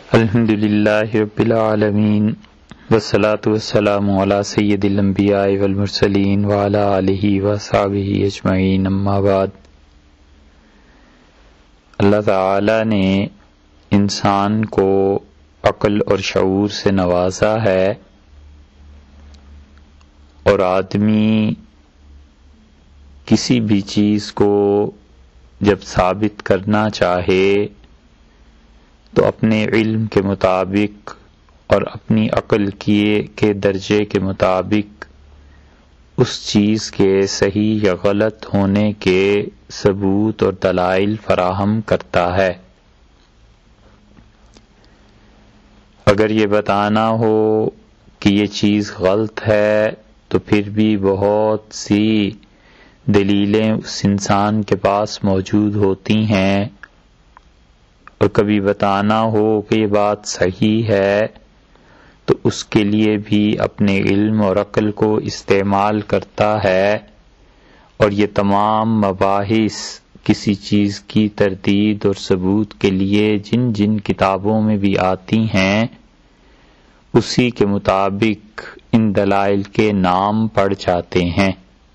الحمدللہ رب العالمین والصلاة والسلام علی سید الانبیاء والمرسلین وعلی آلہ وصحبہ اجمعین اما بعد۔ اللہ تعالی نے انسان کو عقل اور شعور سے نوازا ہے، اور آدمی کسی بھی چیز کو جب ثابت کرنا چاہے تو اپنے علم کے مطابق اور اپنی عقل کے درجے کے مطابق اس چیز کے صحیح یا غلط ہونے کے ثبوت اور دلائل فراہم کرتا ہے۔ اگر یہ بتانا ہو کہ یہ چیز غلط ہے تو پھر بھی بہت سی دلیلیں اس انسان کے پاس موجود ہوتی ہیں، اور کبھی بتانا ہو کہ یہ بات صحیح ہے تو اس کے لیے بھی اپنے علم اور عقل کو استعمال کرتا ہے، اور یہ تمام مباحث کسی چیز کی تردید اور ثبوت کے لیے جن جن کتابوں میں بھی آتی ہیں اسی کے مطابق ان دلائل کے نام پڑ جاتے ہیں۔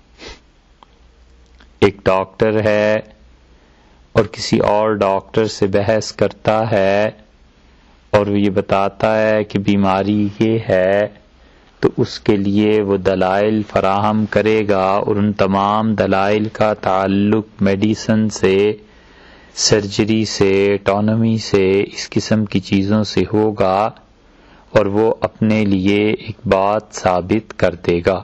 ایک ڈاکٹر ہے اور کسی اور ڈاکٹر سے بحث کرتا ہے اور وہ یہ بتاتا ہے کہ بیماری یہ ہے، تو اس کے لیے وہ دلائل فراہم کرے گا، اور ان تمام دلائل کا تعلق میڈیسن سے، سرجری سے، اٹانومی سے، اس قسم کی چیزوں سے ہوگا، اور وہ اپنے لیے ایک بات ثابت کر دے گا۔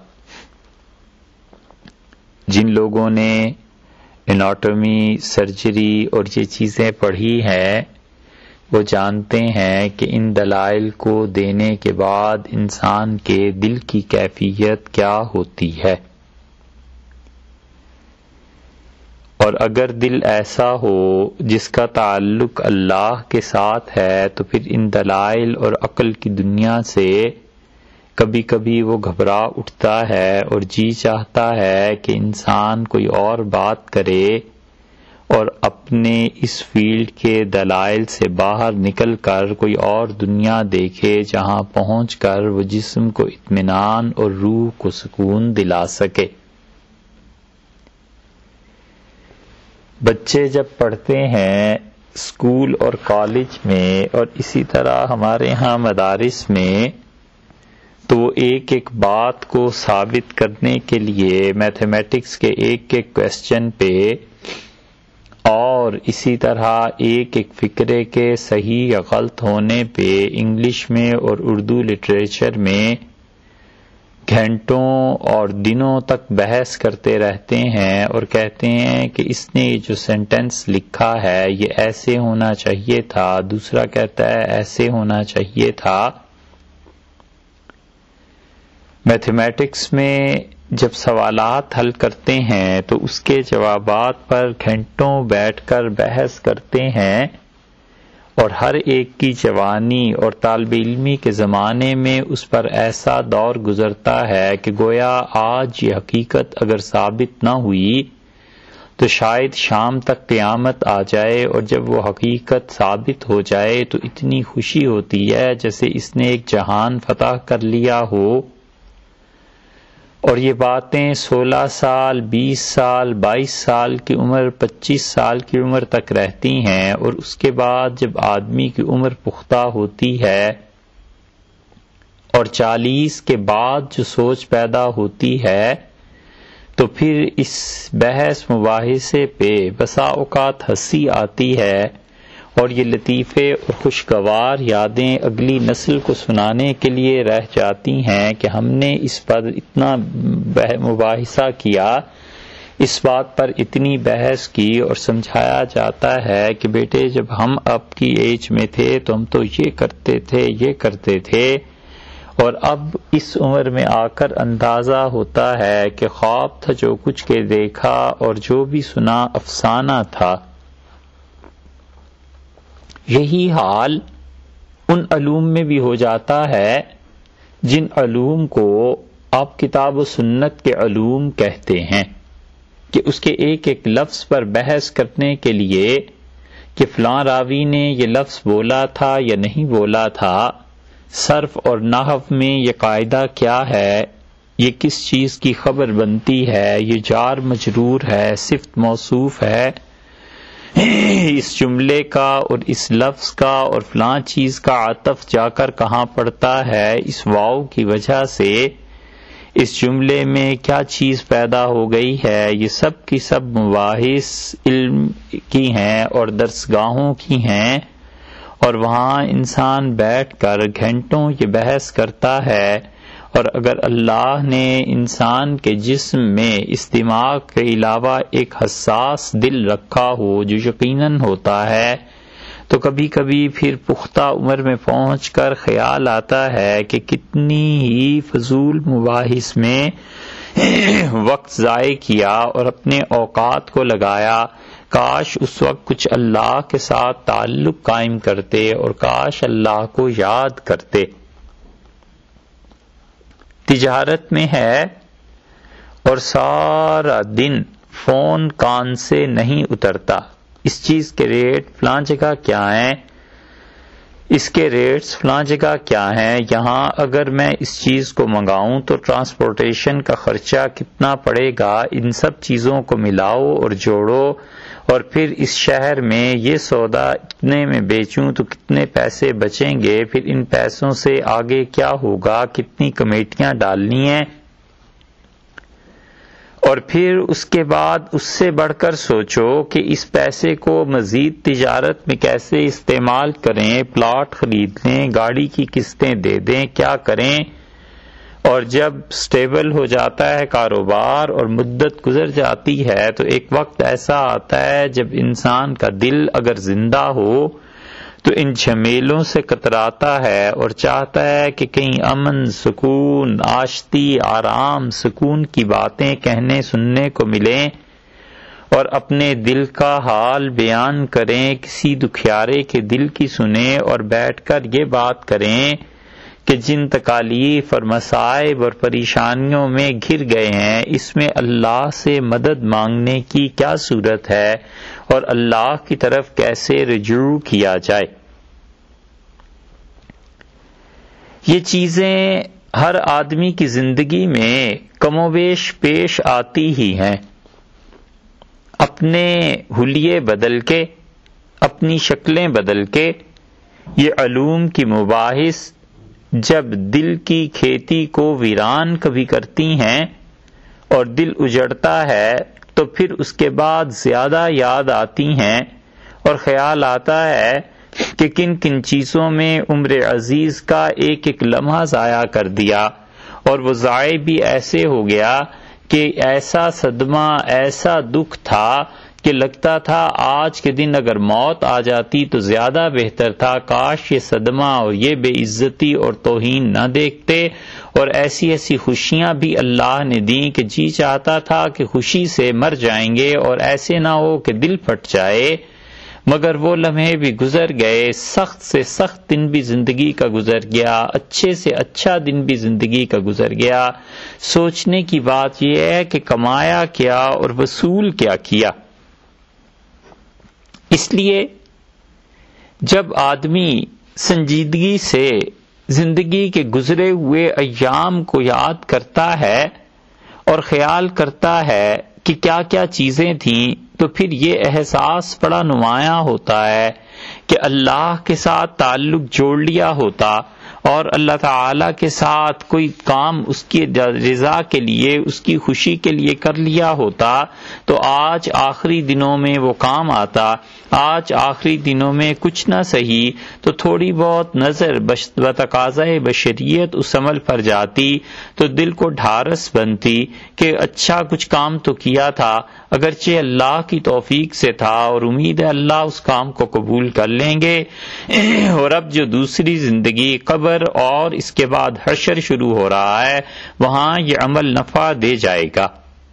جن لوگوں نے اناٹومی، سرجری اور یہ چیزیں پڑھی ہیں وہ جانتے ہیں کہ ان دلائل کو دینے کے بعد انسان کے دل کی کیفیت کیا ہوتی ہے، اور اگر دل ایسا ہو جس کا تعلق اللہ کے ساتھ ہے تو پھر ان دلائل اور عقل کی دنیا سے کبھی کبھی وہ گھبرا اٹھتا ہے اور جی چاہتا ہے کہ انسان کوئی اور بات کرے اور اپنے اس فیلڈ کے دلائل سے باہر نکل کر کوئی اور دنیا دیکھے جہاں پہنچ کر وہ جسم کو اطمینان اور روح کو سکون دلا سکے۔ بچے جب پڑھتے ہیں اسکول اور کالج میں، اور اسی طرح ہمارے ہاں مدارس میں، تو وہ ایک ایک بات کو ثابت کرنے کے لیے میتھمیٹکس کے ایک ایک کویسچن پہ اور اسی طرح ایک ایک فقرے کے صحیح یا غلط ہونے پہ انگلش میں اور اردو لٹریچر میں گھنٹوں اور دنوں تک بحث کرتے رہتے ہیں، اور کہتے ہیں کہ اس نے جو سینٹنس لکھا ہے یہ ایسے ہونا چاہیے تھا، دوسرا کہتا ہے ایسے ہونا چاہیے تھا۔ میتھمیٹکس میں جب سوالات حل کرتے ہیں تو اس کے جوابات پر گھنٹوں بیٹھ کر بحث کرتے ہیں، اور ہر ایک کی جوانی اور طالب علمی کے زمانے میں اس پر ایسا دور گزرتا ہے کہ گویا آج یہ حقیقت اگر ثابت نہ ہوئی تو شاید شام تک قیامت آ جائے، اور جب وہ حقیقت ثابت ہو جائے تو اتنی خوشی ہوتی ہے جیسے اس نے ایک جہان فتح کر لیا ہو۔ اور یہ باتیں 16 سال، 20 سال، 22 سال کی عمر، 25 سال کی عمر تک رہتی ہیں، اور اس کے بعد جب آدمی کی عمر پختہ ہوتی ہے اور 40 کے بعد جو سوچ پیدا ہوتی ہے تو پھر اس بحث مباحثے پہ بسا اوقات ہنسی آتی ہے، اور یہ لطیفے اور خوشگوار یادیں اگلی نسل کو سنانے کے لیے رہ جاتی ہیں کہ ہم نے اس پر اتنا مباحثہ کیا، اس بات پر اتنی بحث کی، اور سمجھایا جاتا ہے کہ بیٹے جب ہم آپ کی ایج میں تھے تو ہم تو یہ کرتے تھے، یہ کرتے تھے، اور اب اس عمر میں آ کر اندازہ ہوتا ہے کہ خواب تھا جو کچھ کے دیکھا اور جو بھی سنا افسانہ تھا۔ یہی حال ان علوم میں بھی ہو جاتا ہے جن علوم کو آپ کتاب و سنت کے علوم کہتے ہیں، کہ اس کے ایک ایک لفظ پر بحث کرنے کے لیے کہ فلاں راوی نے یہ لفظ بولا تھا یا نہیں بولا تھا، صرف اور نحو میں یہ قاعدہ کیا ہے، یہ کس چیز کی خبر بنتی ہے، یہ جار مجرور ہے، صفت موصوف ہے، اس جملے کا اور اس لفظ کا اور فلاں چیز کا عطف جا کر کہاں پڑتا ہے، اس واو کی وجہ سے اس جملے میں کیا چیز پیدا ہو گئی ہے، یہ سب کی سب مباحث علم کی ہیں اور درسگاہوں کی ہیں، اور وہاں انسان بیٹھ کر گھنٹوں یہ بحث کرتا ہے۔ اور اگر اللہ نے انسان کے جسم میں اس دماغ کے علاوہ ایک حساس دل رکھا ہو جو یقیناً ہوتا ہے، تو کبھی کبھی پھر پختہ عمر میں پہنچ کر خیال آتا ہے کہ کتنی ہی فضول مباحث میں وقت ضائع کیا اور اپنے اوقات کو لگایا، کاش اس وقت کچھ اللہ کے ساتھ تعلق قائم کرتے اور کاش اللہ کو یاد کرتے۔ تجارت میں ہے اور سارا دن فون کان سے نہیں اترتا، اس چیز کے ریٹ فلاں جگہ کیا ہیں، اس کے ریٹس فلاں جگہ کیا ہیں، یہاں اگر میں اس چیز کو منگاؤں تو ٹرانسپورٹیشن کا خرچہ کتنا پڑے گا، ان سب چیزوں کو ملاؤ اور جوڑو، اور پھر اس شہر میں یہ سودا اتنے میں بیچوں تو کتنے پیسے بچیں گے، پھر ان پیسوں سے آگے کیا ہوگا، کتنی کمیٹیاں ڈالنی ہیں، اور پھر اس کے بعد اس سے بڑھ کر سوچو کہ اس پیسے کو مزید تجارت میں کیسے استعمال کریں، پلاٹ خرید لیں، گاڑی کی قسطیں دے دیں، کیا کریں، اور جب سٹیبل ہو جاتا ہے کاروبار اور مدت گزر جاتی ہے تو ایک وقت ایسا آتا ہے جب انسان کا دل اگر زندہ ہو تو ان جھمیلوں سے کتراتا ہے اور چاہتا ہے کہ کہیں امن، سکون، آشتی، آرام، سکون کی باتیں کہنے سننے کو ملیں اور اپنے دل کا حال بیان کریں، کسی دکھیارے کے دل کی سنیں اور بیٹھ کر یہ بات کریں کہ جن تکالیف اور مصائب اور پریشانیوں میں گھر گئے ہیں، اس میں اللہ سے مدد مانگنے کی کیا صورت ہے اور اللہ کی طرف کیسے رجوع کیا جائے۔ یہ چیزیں ہر آدمی کی زندگی میں کم و بیش پیش آتی ہی ہیں، اپنے حلیے بدل کے، اپنی شکلیں بدل کے۔ یہ علوم کی مباحث جب دل کی کھیتی کو ویران کبھی کرتی ہیں اور دل اجڑتا ہے تو پھر اس کے بعد زیادہ یاد آتی ہیں اور خیال آتا ہے کہ کن کن چیزوں میں عمر عزیز کا ایک ایک لمحہ ضائع کر دیا، اور وہ ضائع بھی ایسے ہو گیا کہ ایسا صدمہ، ایسا دکھ تھا کہ لگتا تھا آج کے دن اگر موت آ جاتی تو زیادہ بہتر تھا، کاش یہ صدمہ اور یہ بے عزتی اور توہین نہ دیکھتے، اور ایسی ایسی خوشیاں بھی اللہ نے دیں کہ جی چاہتا تھا کہ خوشی سے مر جائیں گے اور ایسے نہ ہو کہ دل پھٹ جائے، مگر وہ لمحے بھی گزر گئے، سخت سے سخت دن بھی زندگی کا گزر گیا، اچھے سے اچھا دن بھی زندگی کا گزر گیا۔ سوچنے کی بات یہ ہے کہ کمایا کیا اور وصول کیا کیا۔ اس لیے جب آدمی سنجیدگی سے زندگی کے گزرے ہوئے ایام کو یاد کرتا ہے اور خیال کرتا ہے کہ کیا کیا چیزیں تھیں، تو پھر یہ احساس بڑا نمایاں ہوتا ہے کہ اللہ کے ساتھ تعلق جوڑ لیا ہوتا اور اللہ تعالی کے ساتھ کوئی کام اس کی رضا کے لیے، اس کی خوشی کے لیے کر لیا ہوتا تو آج آخری دنوں میں وہ کام آتا، آج آخری دنوں میں کچھ نہ صحیح تو تھوڑی بہت نظر بتقاضۂ بشریت اس عمل پر جاتی تو دل کو ڈھارس بنتی کہ اچھا کچھ کام تو کیا تھا، اگرچہ اللہ کی توفیق سے تھا اور امید ہے اللہ اس کام کو قبول کر لیں گے، اور اب جو دوسری زندگی قبر اور اس کے بعد حشر شروع ہو رہا ہے وہاں یہ عمل نفع دے جائے گا۔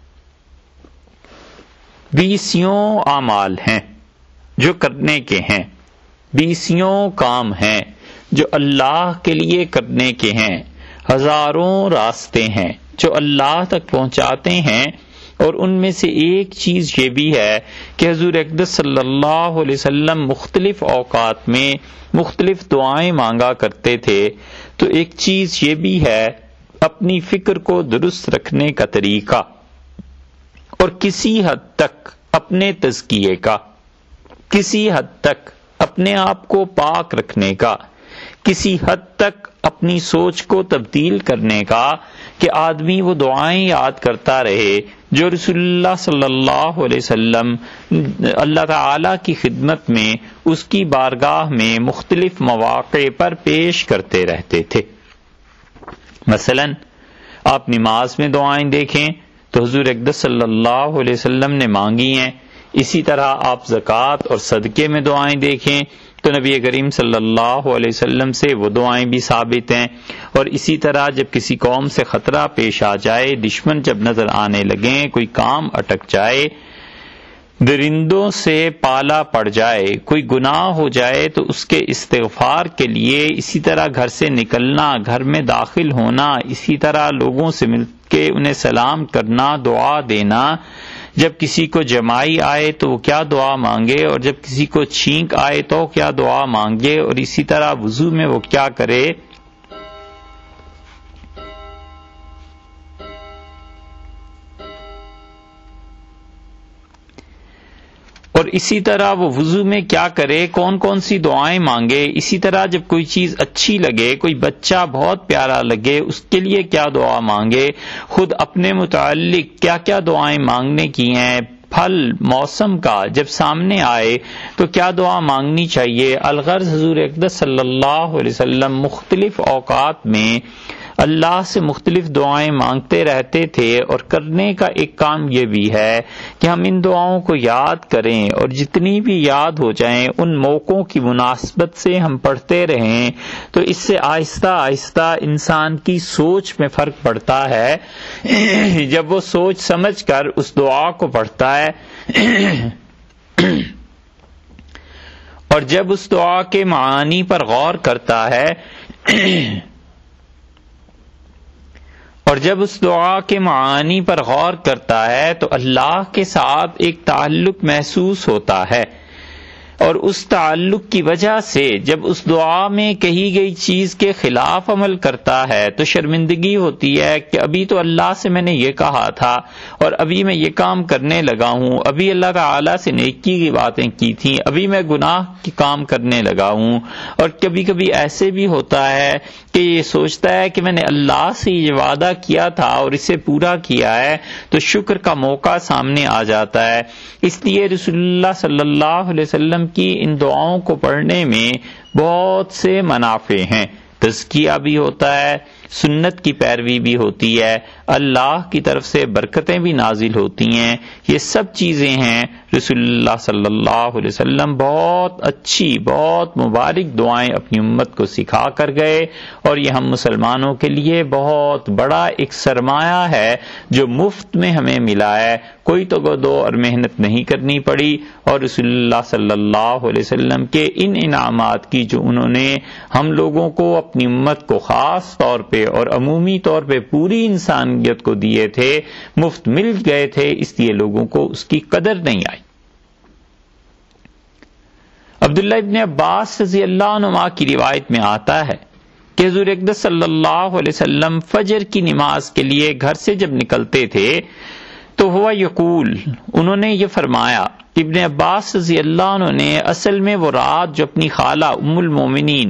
20 اعمال ہیں جو کرنے کے ہیں، 20 کام ہیں جو اللہ کے لیے کرنے کے ہیں، ہزاروں راستے ہیں جو اللہ تک پہنچاتے ہیں، اور ان میں سے ایک چیز یہ بھی ہے کہ حضور اقدس صلی اللہ علیہ وسلم مختلف اوقات میں مختلف دعائیں مانگا کرتے تھے. تو ایک چیز یہ بھی ہے اپنی فکر کو درست رکھنے کا طریقہ، اور کسی حد تک اپنے تزکیے کا، کسی حد تک اپنے آپ کو پاک رکھنے کا، کسی حد تک اپنی سوچ کو تبدیل کرنے کا کہ آدمی وہ دعائیں یاد کرتا رہے جو رسول اللہ صلی اللہ علیہ وسلم اللہ تعالی کی خدمت میں اس کی بارگاہ میں مختلف مواقع پر پیش کرتے رہتے تھے. مثلا آپ نماز میں دعائیں دیکھیں تو حضور اقدس صلی اللہ علیہ وسلم نے مانگی ہیں. اسی طرح آپ زکوٰۃ اور صدقے میں دعائیں دیکھیں تو نبی کریم صلی اللہ علیہ وسلم سے وہ دعائیں بھی ثابت ہیں. اور اسی طرح جب کسی قوم سے خطرہ پیش آ جائے، دشمن جب نظر آنے لگیں، کوئی کام اٹک جائے، درندوں سے پالا پڑ جائے، کوئی گناہ ہو جائے تو اس کے استغفار کے لیے، اسی طرح گھر سے نکلنا، گھر میں داخل ہونا، اسی طرح لوگوں سے مل کے انہیں سلام کرنا، دعا دینا. جب کسی کو جمائی آئے تو وہ کیا دعا مانگے، اور جب کسی کو چھینک آئے تو کیا دعا مانگے، اور اسی طرح وضو میں وہ کیا کرے. اور اسی طرح وہ وضو میں کیا کرے، کون کون سی دعائیں مانگے. اسی طرح جب کوئی چیز اچھی لگے، کوئی بچہ بہت پیارا لگے، اس کے لیے کیا دعا مانگے، خود اپنے متعلق کیا کیا دعائیں مانگنے کی ہیں. پھل موسم کا جب سامنے آئے تو کیا دعا مانگنی چاہیے. الغرض حضور اقدس صلی اللہ علیہ وسلم مختلف اوقات میں اللہ سے مختلف دعائیں مانگتے رہتے تھے. اور کرنے کا ایک کام یہ بھی ہے کہ ہم ان دعاؤں کو یاد کریں، اور جتنی بھی یاد ہو جائیں ان موقعوں کی مناسبت سے ہم پڑھتے رہیں. تو اس سے آہستہ آہستہ انسان کی سوچ میں فرق پڑتا ہے. جب وہ سوچ سمجھ کر اس دعا کو پڑھتا ہے اور جب اس دعا کے معانی پر غور کرتا ہے تو اللہ کے ساتھ ایک تعلق محسوس ہوتا ہے. اور اس تعلق کی وجہ سے جب اس دعا میں کہی گئی چیز کے خلاف عمل کرتا ہے تو شرمندگی ہوتی ہے کہ ابھی تو اللہ سے میں نے یہ کہا تھا اور ابھی میں یہ کام کرنے لگا ہوں، ابھی اللہ تعالیٰ سے نیکی کی باتیں کی تھیں، ابھی میں گناہ کی کام کرنے لگا ہوں. اور کبھی کبھی ایسے بھی ہوتا ہے کہ یہ سوچتا ہے کہ میں نے اللہ سے یہ وعدہ کیا تھا اور اسے پورا کیا ہے، تو شکر کا موقع سامنے آ جاتا ہے. اس لیے رسول اللہ صلی اللہ علیہ وسلم کی ان دعاؤں کو پڑھنے میں بہت سے منافع ہیں. تزکیہ بھی ہوتا ہے، سنت کی پیروی بھی ہوتی ہے، اللہ کی طرف سے برکتیں بھی نازل ہوتی ہیں. یہ سب چیزیں ہیں. رسول اللہ صلی اللہ علیہ وسلم بہت اچھی، بہت مبارک دعائیں اپنی امت کو سکھا کر گئے، اور یہ ہم مسلمانوں کے لیے بہت بڑا ایک سرمایہ ہے جو مفت میں ہمیں ملا ہے. کوئی تو گدو اور محنت نہیں کرنی پڑی، اور رسول اللہ صلی اللہ علیہ وسلم کے ان انعامات کی جو انہوں نے ہم لوگوں کو، اپنی امت کو خاص طور پہ اور عمومی طور پہ پوری انسانیت کو دیے تھے، مفت مل گئے تھے، اس لیے لوگوں کو اس کی قدر نہیں آئی. عبداللہ ابن عباس رضی اللہ عنہما کی روایت میں آتا ہے کہ حضور اقدس صلی اللہ علیہ وسلم فجر کی نماز کے لیے گھر سے جب نکلتے تھے تو ہوا یقول، انہوں نے یہ فرمایا، ابن عباس رضی اللہ عنہ نے اصل میں وہ رات جو اپنی خالہ ام المومنین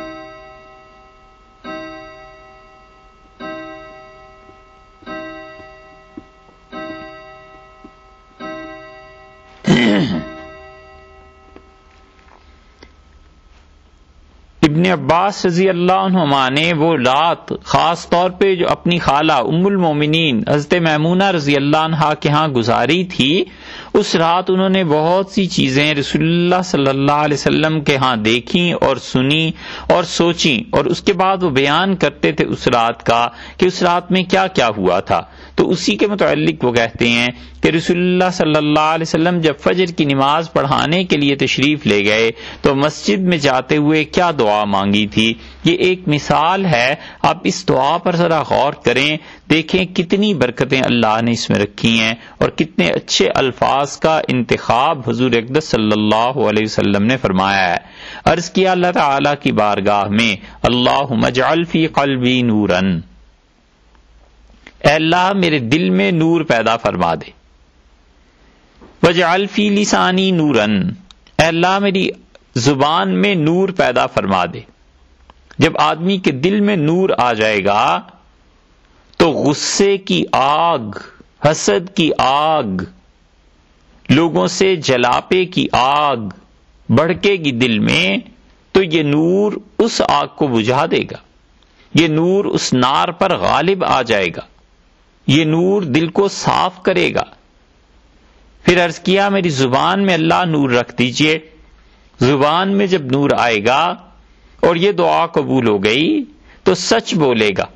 ابن عباس رضی اللہ عنہما نے وہ رات خاص طور پہ جو اپنی خالہ ام المومنین حضرت میمونہ رضی اللہ عنہا کے ہاں گزاری تھی، اس رات انہوں نے بہت سی چیزیں رسول اللہ صلی اللہ علیہ وسلم کے ہاں دیکھیں اور سنی اور سوچیں، اور اس کے بعد وہ بیان کرتے تھے اس رات کا کہ اس رات میں کیا کیا ہوا تھا. تو اسی کے متعلق وہ کہتے ہیں کہ رسول اللہ صلی اللہ علیہ وسلم جب فجر کی نماز پڑھانے کے لیے تشریف لے گئے تو مسجد میں جاتے ہوئے کیا دعا مانگی تھی. یہ ایک مثال ہے. آپ اس دعا پر ذرا غور کریں، دیکھیں کتنی برکتیں اللہ نے اس میں رکھی ہیں اور کتنے اچھے الفاظ کا انتخاب حضور اقدس صلی اللہ علیہ وسلم نے فرمایا ہے. عرض کیا اللہ تعالی کی بارگاہ میں، اللہم اجعل فی قلبی نوراً، اے اللہ میرے دل میں نور پیدا فرما دے. وجعل فی لسانی نوراً، اے اللہ میری زبان میں نور پیدا فرما دے. جب آدمی کے دل میں نور آ جائے گا تو غصے کی آگ، حسد کی آگ، لوگوں سے جلاپے کی آگ بھڑکے گی دل میں، تو یہ نور اس آگ کو بجھا دے گا، یہ نور اس نار پر غالب آ جائے گا، یہ نور دل کو صاف کرے گا. پھر عرض کیا میری زبان میں اللہ نور رکھ دیجئے. زبان میں جب نور آئے گا اور یہ دعا قبول ہو گئی تو سچ بولے گا.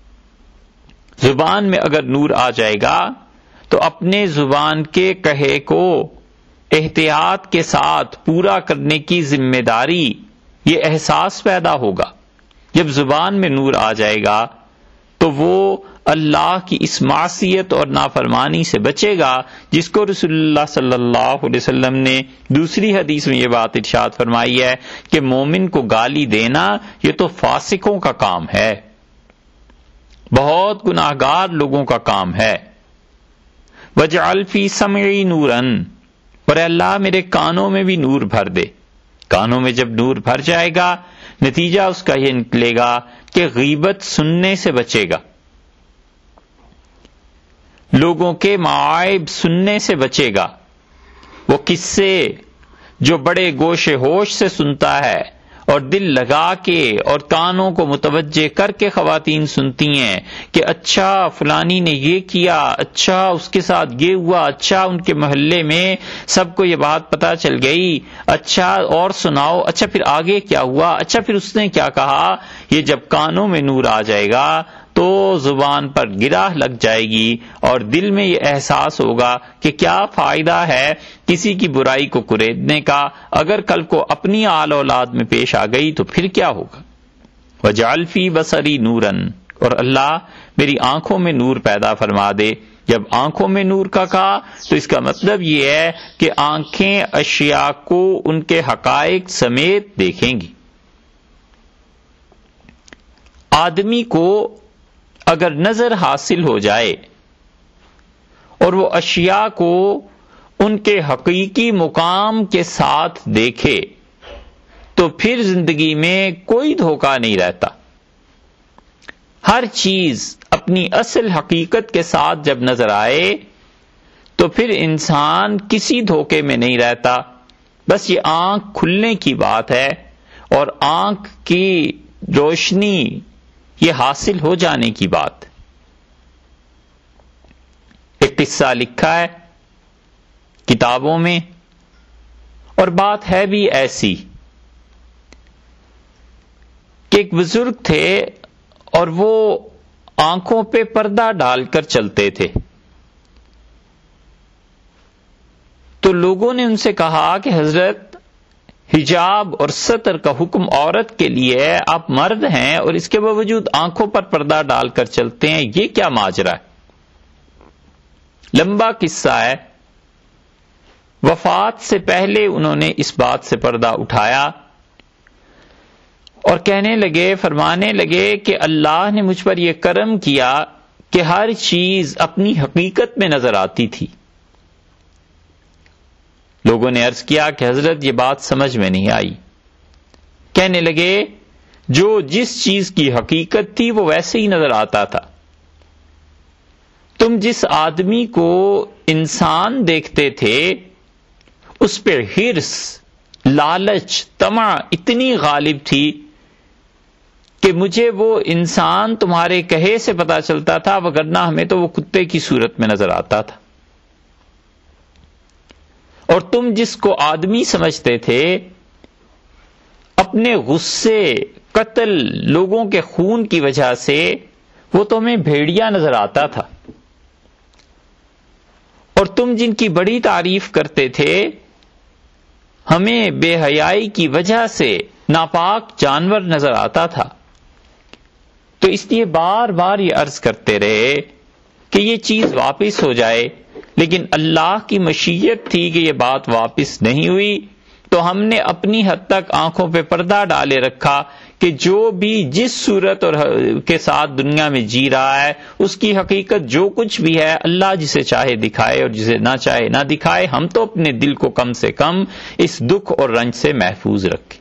زبان میں اگر نور آ جائے گا تو اپنے زبان کے کہے کو احتیاط کے ساتھ پورا کرنے کی ذمہ داری، یہ احساس پیدا ہوگا. جب زبان میں نور آ جائے گا تو وہ اللہ کی اس معصیت اور نافرمانی سے بچے گا جس کو رسول اللہ صلی اللہ علیہ وسلم نے دوسری حدیث میں یہ بات ارشاد فرمائی ہے کہ مومن کو گالی دینا یہ تو فاسقوں کا کام ہے، بہت گناہگار لوگوں کا کام ہے. وجعل فی سمعی نوراً، اور اللہ میرے کانوں میں بھی نور بھر دے. کانوں میں جب نور بھر جائے گا نتیجہ اس کا یہ نکلے گا کہ غیبت سننے سے بچے گا، لوگوں کے معائب سننے سے بچے گا. وہ قصے جو بڑے گوش ہوش سے سنتا ہے اور دل لگا کے اور کانوں کو متوجہ کر کے خواتین سنتی ہیں کہ اچھا فلانی نے یہ کیا، اچھا اس کے ساتھ یہ ہوا، اچھا ان کے محلے میں سب کو یہ بات پتہ چل گئی، اچھا اور سناؤ، اچھا پھر آگے کیا ہوا، اچھا پھر اس نے کیا کہا. یہ جب کانوں میں نور آ جائے گا تو زبان پر گرہ لگ جائے گی اور دل میں یہ احساس ہوگا کہ کیا فائدہ ہے کسی کی برائی کو کریدنے کا، اگر کل کو اپنی آل اولاد میں پیش آ گئی تو پھر کیا ہوگا. وجعل فی بصری نوراً، اور اللہ میری آنکھوں میں نور پیدا فرما دے. جب آنکھوں میں نور کا کہا تو اس کا مطلب یہ ہے کہ آنکھیں اشیاء کو ان کے حقائق سمیت دیکھیں گی. آدمی کو اگر نظر حاصل ہو جائے اور وہ اشیاء کو ان کے حقیقی مقام کے ساتھ دیکھے تو پھر زندگی میں کوئی دھوکہ نہیں رہتا. ہر چیز اپنی اصل حقیقت کے ساتھ جب نظر آئے تو پھر انسان کسی دھوکے میں نہیں رہتا. بس یہ آنکھ کھلنے کی بات ہے اور آنکھ کی روشنی یہ حاصل ہو جانے کی بات. ایک قصہ لکھا ہے کتابوں میں اور بات ہے بھی ایسی کہ ایک بزرگ تھے اور وہ آنکھوں پہ پردہ ڈال کر چلتے تھے. تو لوگوں نے ان سے کہا کہ حضرت حجاب اور ستر کا حکم عورت کے لیے ہے، آپ مرد ہیں اور اس کے باوجود آنکھوں پر پردہ ڈال کر چلتے ہیں، یہ کیا ماجرا ہے؟ لمبا قصہ ہے. وفات سے پہلے انہوں نے اس بات سے پردہ اٹھایا اور کہنے لگے، فرمانے لگے کہ اللہ نے مجھ پر یہ کرم کیا کہ ہر چیز اپنی حقیقت میں نظر آتی تھی. لوگوں نے عرض کیا کہ حضرت یہ بات سمجھ میں نہیں آئی. کہنے لگے جو جس چیز کی حقیقت تھی وہ ویسے ہی نظر آتا تھا. تم جس آدمی کو انسان دیکھتے تھے اس پہ حرص، لالچ، طمع اتنی غالب تھی کہ مجھے وہ انسان تمہارے کہے سے پتا چلتا تھا، وگرنہ ہمیں تو وہ کتے کی صورت میں نظر آتا تھا. اور تم جس کو آدمی سمجھتے تھے اپنے غصے، قتل، لوگوں کے خون کی وجہ سے وہ تمہیں بھیڑیا نظر آتا تھا. اور تم جن کی بڑی تعریف کرتے تھے ہمیں بے حیائی کی وجہ سے ناپاک جانور نظر آتا تھا. تو اس لیے بار بار یہ عرض کرتے رہے کہ یہ چیز واپس ہو جائے، لیکن اللہ کی مشیت تھی کہ یہ بات واپس نہیں ہوئی، تو ہم نے اپنی حد تک آنکھوں پہ پردہ ڈالے رکھا کہ جو بھی جس صورت اور کے ساتھ دنیا میں جی رہا ہے اس کی حقیقت جو کچھ بھی ہے اللہ جسے چاہے دکھائے اور جسے نہ چاہے نہ دکھائے، ہم تو اپنے دل کو کم سے کم اس دکھ اور رنج سے محفوظ رکھیں۔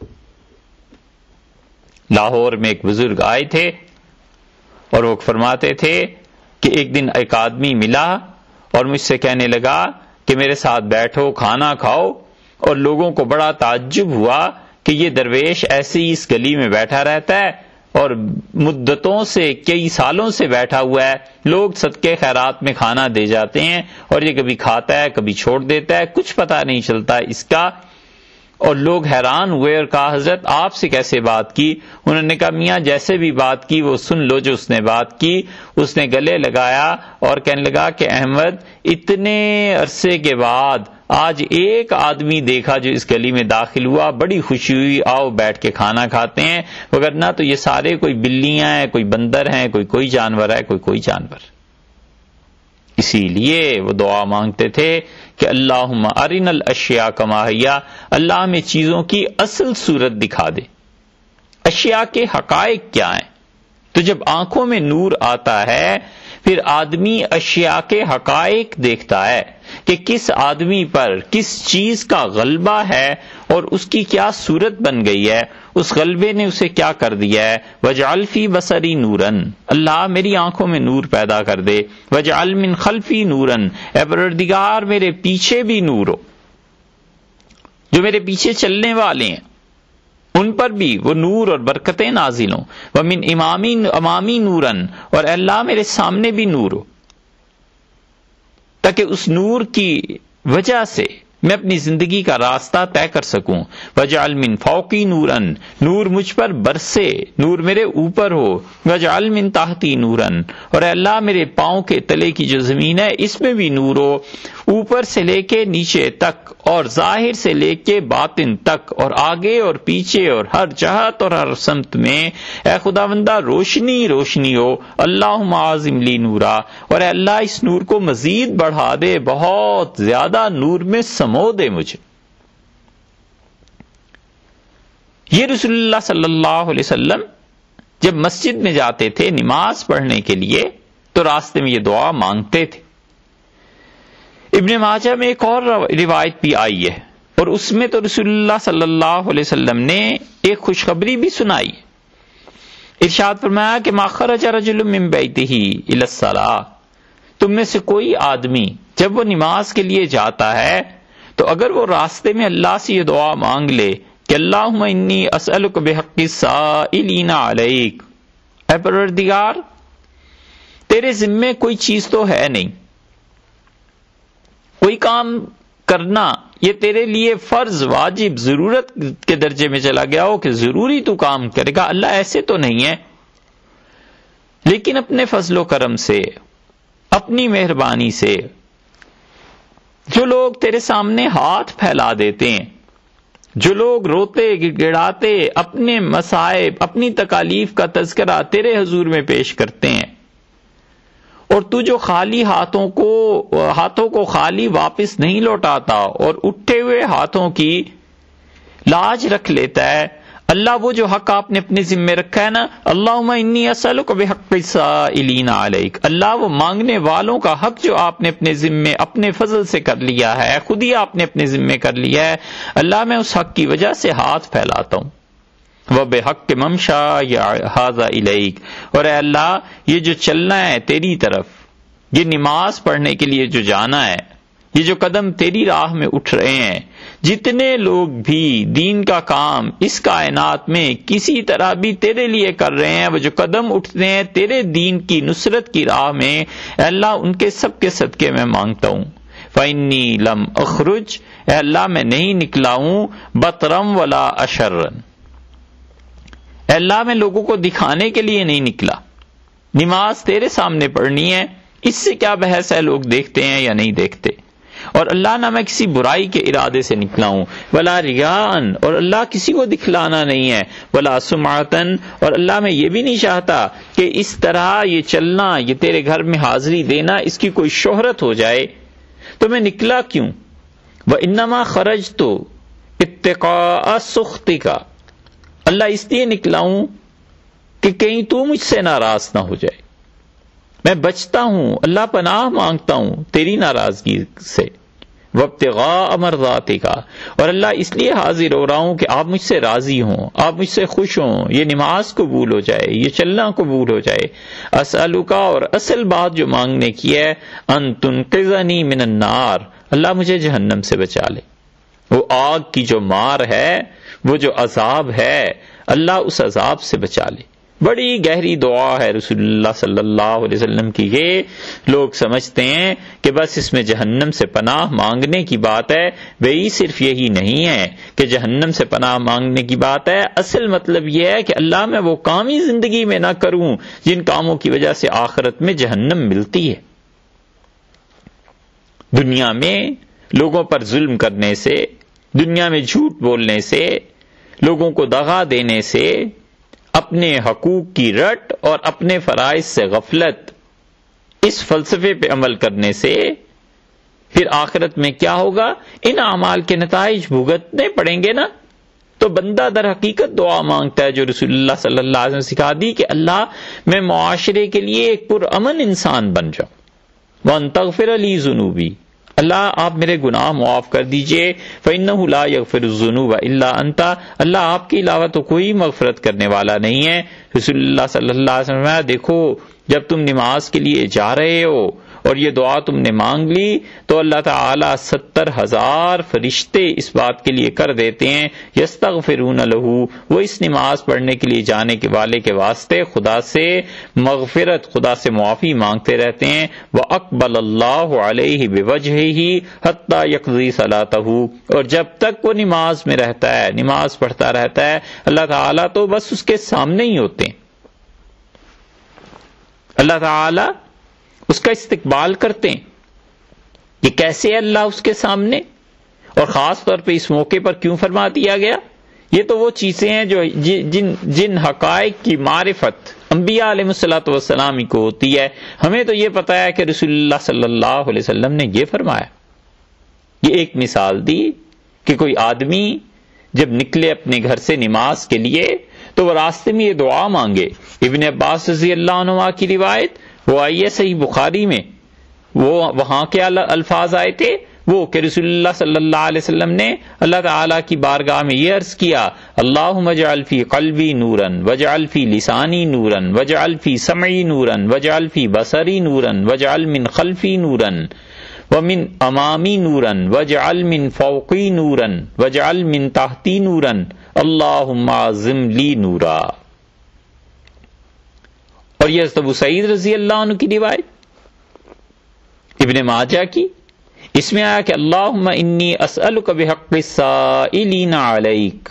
لاہور میں ایک بزرگ آئے تھے اور وہ فرماتے تھے کہ ایک دن ایک آدمی ملا اور مجھ سے کہنے لگا کہ میرے ساتھ بیٹھو کھانا کھاؤ، اور لوگوں کو بڑا تعجب ہوا کہ یہ درویش ایسے ہی اس گلی میں بیٹھا رہتا ہے اور مدتوں سے کئی سالوں سے بیٹھا ہوا ہے، لوگ صدقے خیرات میں کھانا دے جاتے ہیں اور یہ کبھی کھاتا ہے کبھی چھوڑ دیتا ہے، کچھ پتہ نہیں چلتا اس کا۔ اور لوگ حیران ہوئے اور کہا حضرت آپ سے کیسے بات کی؟ انہوں نے کہا میاں جیسے بھی بات کی وہ سن لو جو اس نے بات کی۔ اس نے گلے لگایا اور کہنے لگا کہ احمد اتنے عرصے کے بعد آج ایک آدمی دیکھا جو اس گلی میں داخل ہوا، بڑی خوشی ہوئی، آؤ بیٹھ کے کھانا کھاتے ہیں، وگرنہ تو یہ سارے کوئی بلیاں ہیں، کوئی بندر ہیں، کوئی جانور ہے، کوئی جانور۔ اسی لیے وہ دعا مانگتے تھے کہ اللہم ارنا الاشیاء کما ہی، اللہ ہمیں چیزوں کی اصل صورت دکھا دے، اشیاء کے حقائق کیا ہیں۔ تو جب آنکھوں میں نور آتا ہے پھر آدمی اشیاء کے حقائق دیکھتا ہے کہ کس آدمی پر کس چیز کا غلبہ ہے اور اس کی کیا صورت بن گئی ہے، اس غلبے نے اسے کیا کر دیا ہے۔ وجعل فی بصری نورن، اللہ میری آنکھوں میں نور پیدا کر دے۔ وجعل من خلفی نورن، اے پروردگار میرے پیچھے بھی نور ہو، جو میرے پیچھے چلنے والے ہیں ان پر بھی وہ نور اور برکتیں نازل ہوں۔ ومن امامی نورن، اور اے اللہ میرے سامنے بھی نور ہو، تاکہ اس نور کی وجہ سے میں اپنی زندگی کا راستہ طے کر سکوں۔ وجعل من فوقی نورن، نور مجھ پر برسے، نور میرے اوپر ہو۔ وجعل من تحتی نورن، اور اے اللہ میرے پاؤں کے تلے کی جو زمین ہے اس میں بھی نور ہو، اوپر سے لے کے نیچے تک اور ظاہر سے لے کے باطن تک اور آگے اور پیچھے اور ہر جہت اور ہر سمت میں اے خداوندہ روشنی روشنی ہو۔ اللہم اعظم لی نورا، اور اے اللہ اس نور کو مزید بڑھا دے، بہت زیادہ نور میں سمو دے مجھے۔ یہ رسول اللہ صلی اللہ علیہ وسلم جب مسجد میں جاتے تھے نماز پڑھنے کے لیے تو راستے میں یہ دعا مانگتے تھے۔ ابن ماجہ میں ایک اور روایت بھی آئی ہے اور اس میں تو رسول اللہ صلی اللہ علیہ وسلم نے ایک خوشخبری بھی سنائی۔ ارشاد فرمایا کہ ما خرج رجل من بیتہ الی الصلاۃ، تم میں سے کوئی آدمی جب وہ نماز کے لیے جاتا ہے تو اگر وہ راستے میں اللہ سے یہ دعا مانگ لے کہ اللہم انی اسألک بحق السائلین علیک، اے پروردگار تیرے ذمے کوئی چیز تو ہے نہیں، کوئی کام کرنا یہ تیرے لیے فرض واجب ضرورت کے درجے میں چلا گیا ہو کہ ضروری تو کام کرے گا، اللہ ایسے تو نہیں ہے، لیکن اپنے فضل و کرم سے اپنی مہربانی سے جو لوگ تیرے سامنے ہاتھ پھیلا دیتے ہیں، جو لوگ روتے گڑاتے اپنے مصائب اپنی تکالیف کا تذکرہ تیرے حضور میں پیش کرتے ہیں، اور تو جو خالی ہاتھوں کو خالی واپس نہیں لوٹاتا اور اٹھے ہوئے ہاتھوں کی لاج رکھ لیتا ہے، اللہ وہ جو حق آپ نے اپنے ذمے رکھا ہے نا، اللہم انی اسألک بحق السائلین علیک، اللہ وہ مانگنے والوں کا حق جو آپ نے اپنے ذمے اپنے فضل سے کر لیا ہے، خود ہی آپ نے اپنے ذمے کر لیا ہے، اللہ میں اس حق کی وجہ سے ہاتھ پھیلاتا ہوں۔ وَبِحَقِّ مَمْشَا هَذَا إِلَيْكَ، اور اے اللہ یہ جو چلنا ہے تیری طرف، یہ نماز پڑھنے کے لیے جو جانا ہے، یہ جو قدم تیری راہ میں اٹھ رہے ہیں، جتنے لوگ بھی دین کا کام اس کائنات میں کسی طرح بھی تیرے لیے کر رہے ہیں، وہ جو قدم اٹھتے ہیں تیرے دین کی نصرت کی راہ میں، اے اللہ ان کے سب کے صدقے میں مانگتا ہوں۔ فَإِنِّي لَمْ أَخْرُجْ، اے اللہ میں نہیں نکلا ہوں بطرم ولا اشرن، اے اللہ میں لوگوں کو دکھانے کے لیے نہیں نکلا، نماز تیرے سامنے پڑھنی ہے، اس سے کیا بحث ہے لوگ دیکھتے ہیں یا نہیں دیکھتے۔ اور اللہ نہ میں کسی برائی کے ارادے سے نکلا ہوں، ولا ریاءن، اور اللہ کسی کو دکھلانا نہیں ہے، ولا سمعتن، اور اللہ میں یہ بھی نہیں چاہتا کہ اس طرح یہ چلنا، یہ تیرے گھر میں حاضری دینا، اس کی کوئی شہرت ہو جائے، تو میں نکلا کیوں؟ وَإِنَّمَا خَرَجْتُ اتقاء سخطِكَ، اللہ اس لیے نکلا ہوں کہ کہیں تو مجھ سے ناراض نہ ہو جائے، میں بچتا ہوں، اللہ پناہ مانگتا ہوں تیری ناراضگی سے، وابتغاء مرضاتک، اور اللہ اس لیے حاضر ہو رہا ہوں کہ آپ مجھ سے راضی ہوں، آپ مجھ سے خوش ہوں، یہ نماز قبول ہو جائے، یہ چلنا قبول ہو جائے۔ اسألک، اور اصل بات جو مانگنے کی ہے، ان تنقذنی من النار، اللہ مجھے جہنم سے بچا لے، وہ آگ کی جو مار ہے، وہ جو عذاب ہے، اللہ اس عذاب سے بچا لے۔ بڑی گہری دعا ہے رسول اللہ صلی اللہ علیہ وسلم کی، یہ لوگ سمجھتے ہیں کہ بس اس میں جہنم سے پناہ مانگنے کی بات ہے، وہی صرف یہی نہیں ہے کہ جہنم سے پناہ مانگنے کی بات ہے، اصل مطلب یہ ہے کہ اللہ میں وہ کام ہی زندگی میں نہ کروں جن کاموں کی وجہ سے آخرت میں جہنم ملتی ہے۔ دنیا میں لوگوں پر ظلم کرنے سے، دنیا میں جھوٹ بولنے سے، لوگوں کو دغا دینے سے، اپنے حقوق کی رٹ اور اپنے فرائض سے غفلت، اس فلسفے پہ عمل کرنے سے پھر آخرت میں کیا ہوگا؟ ان اعمال کے نتائج بھگتنے پڑیں گے نا۔ تو بندہ در حقیقت دعا مانگتا ہے جو رسول اللہ صلی اللہ علیہ وسلم سکھا دی کہ اللہ میں معاشرے کے لیے ایک پرامن انسان بن جاؤں، وَأَن تَغْفِرَ لِي ذُنُوبِي، اللہ آپ میرے گناہ معاف کر دیجئے، فَإِنَّهُ لَا يَغْفِرُ الذُّنُوبَ إِلَّا أَنْتَ، اللہ آپ کے علاوہ تو کوئی مغفرت کرنے والا نہیں ہے۔ رسول اللہ صلی اللہ علیہ وسلم نے دیکھو جب تم نماز کے لیے جا رہے ہو اور یہ دعا تم نے مانگ لی تو اللہ تعالیٰ 70,000 فرشتے اس بات کے لیے کر دیتے ہیں، یستغفرون لہ، وہ اس نماز پڑھنے کے لیے جانے کے والے کے واسطے خدا سے مغفرت، خدا سے معافی مانگتے رہتے ہیں۔ وَأَقْبَلَ اللَّهُ عَلَيْهِ بِوَجْهِهِ حَتَّى يَقْضِي صَلَاتَهُ، اور جب تک وہ نماز میں رہتا ہے، نماز پڑھتا رہتا ہے، اللہ تعالیٰ تو بس اس کے سامنے ہی ہوتے ہیں، اللہ تعالیٰ اس کا استقبال کرتے ہیں۔ یہ کیسے اللہ اس کے سامنے، اور خاص طور پہ اس موقع پر کیوں فرما دیا گیا؟ یہ تو وہ چیزیں ہیں جو جن حقائق کی معرفت انبیاء علیہ الصلوۃ والسلام کو ہوتی ہے۔ ہمیں تو یہ پتا ہے کہ رسول اللہ صلی اللہ علیہ وسلم نے یہ فرمایا۔ یہ ایک مثال دی کہ کوئی آدمی جب نکلے اپنے گھر سے نماز کے لیے تو وہ راستے میں یہ دعا مانگے۔ ابن عباس رضی اللہ عنہ کی روایت وہ آئی ہے صحیح بخاری میں، وہ وہاں کے الفاظ آئے تھے وہ کہ رسول اللہ صلی اللہ علیہ وسلم نے اللہ تعالیٰ کی بارگاہ میں یہ عرض کیا، اللہم اجعل فی قلبی نوراً واجعل فی لسانی نوراً واجعل فی سمعی نوراً واجعل فی بصری نوراً واجعل من خلفی نوراً ومن امامی نوراً واجعل من فوقی نوراً واجعل من تحتی نوراً اللہم اعظم لی نورا۔ اور یہ ابو سعید رضی اللہ عنہ کی روایت ابن ماجہ کی، اس میں آیا کہ اللہم انی اسألک بحق السائلین علیک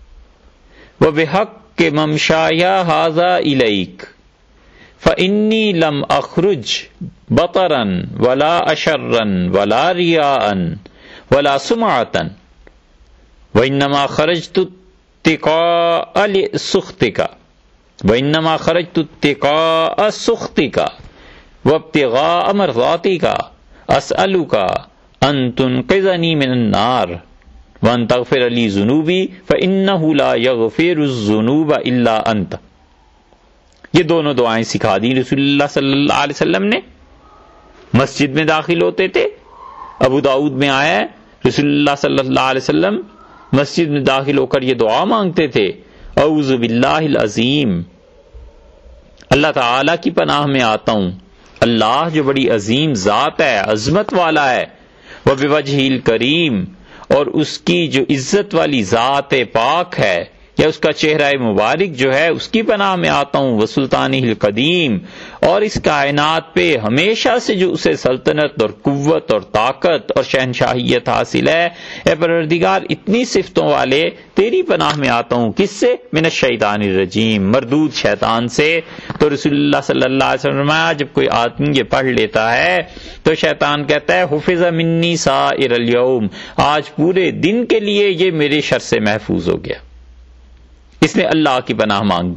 وبحق ممشای ھذا الیک فانی لم اخرج بطرا ولا اشرا ولا ریاء ولا سمعة وانما خرجت اتقاء سخطک وَإِنَّمَا خَرَجْتُ اتِّقَاءَ سُخْطِكَ وَابْتِغَاءَ مَرْضَاتِكَ أَسْأَلُكَ أَن تُنقِذَنِي مِنَ النَّارِ وَأَن تَغْفِرَ لِي ذُنُوبِي فَإِنَّهُ لَا يَغْفِرُ الذُّنُوبَ إِلَّا أَنْتَ۔ یہ دونوں دعائیں سکھا دی رسول اللہ صلی اللہ علیہ وسلم نے۔ مسجد میں داخل ہوتے تھے، ابو داؤد میں آیا ہے رسول اللہ صلی اللہ علیہ وسلم مسجد میں داخل ہو کر یہ دعا مانگتے تھے، اعوذ باللہ العظیم، اللہ تعالیٰ کی پناہ میں آتا ہوں، اللہ جو بڑی عظیم ذات ہے، عظمت والا ہے، وبوجہہ الکریم، اور اس کی جو عزت والی ذات پاک ہے، یا اس کا چہرہ مبارک جو ہے اس کی پناہ میں آتا ہوں، وسلطانہ القدیم، اور اس کائنات پہ ہمیشہ سے جو اسے سلطنت اور قوت اور طاقت اور شہنشاہیت حاصل ہے، اے پروردگار اتنی صفتوں والے تیری پناہ میں آتا ہوں، کس سے؟ من الشیطان الرجیم، مردود شیطان سے۔ تو رسول اللہ صلی اللہ علیہ وسلم فرمایا جب کوئی آدمی یہ پڑھ لیتا ہے تو شیطان کہتا ہے حفظ منی سائر اليوم، آج پورے دن کے لیے یہ میرے شر سے محفوظ ہو گیا، اس نے اللہ کی پناہ مانگ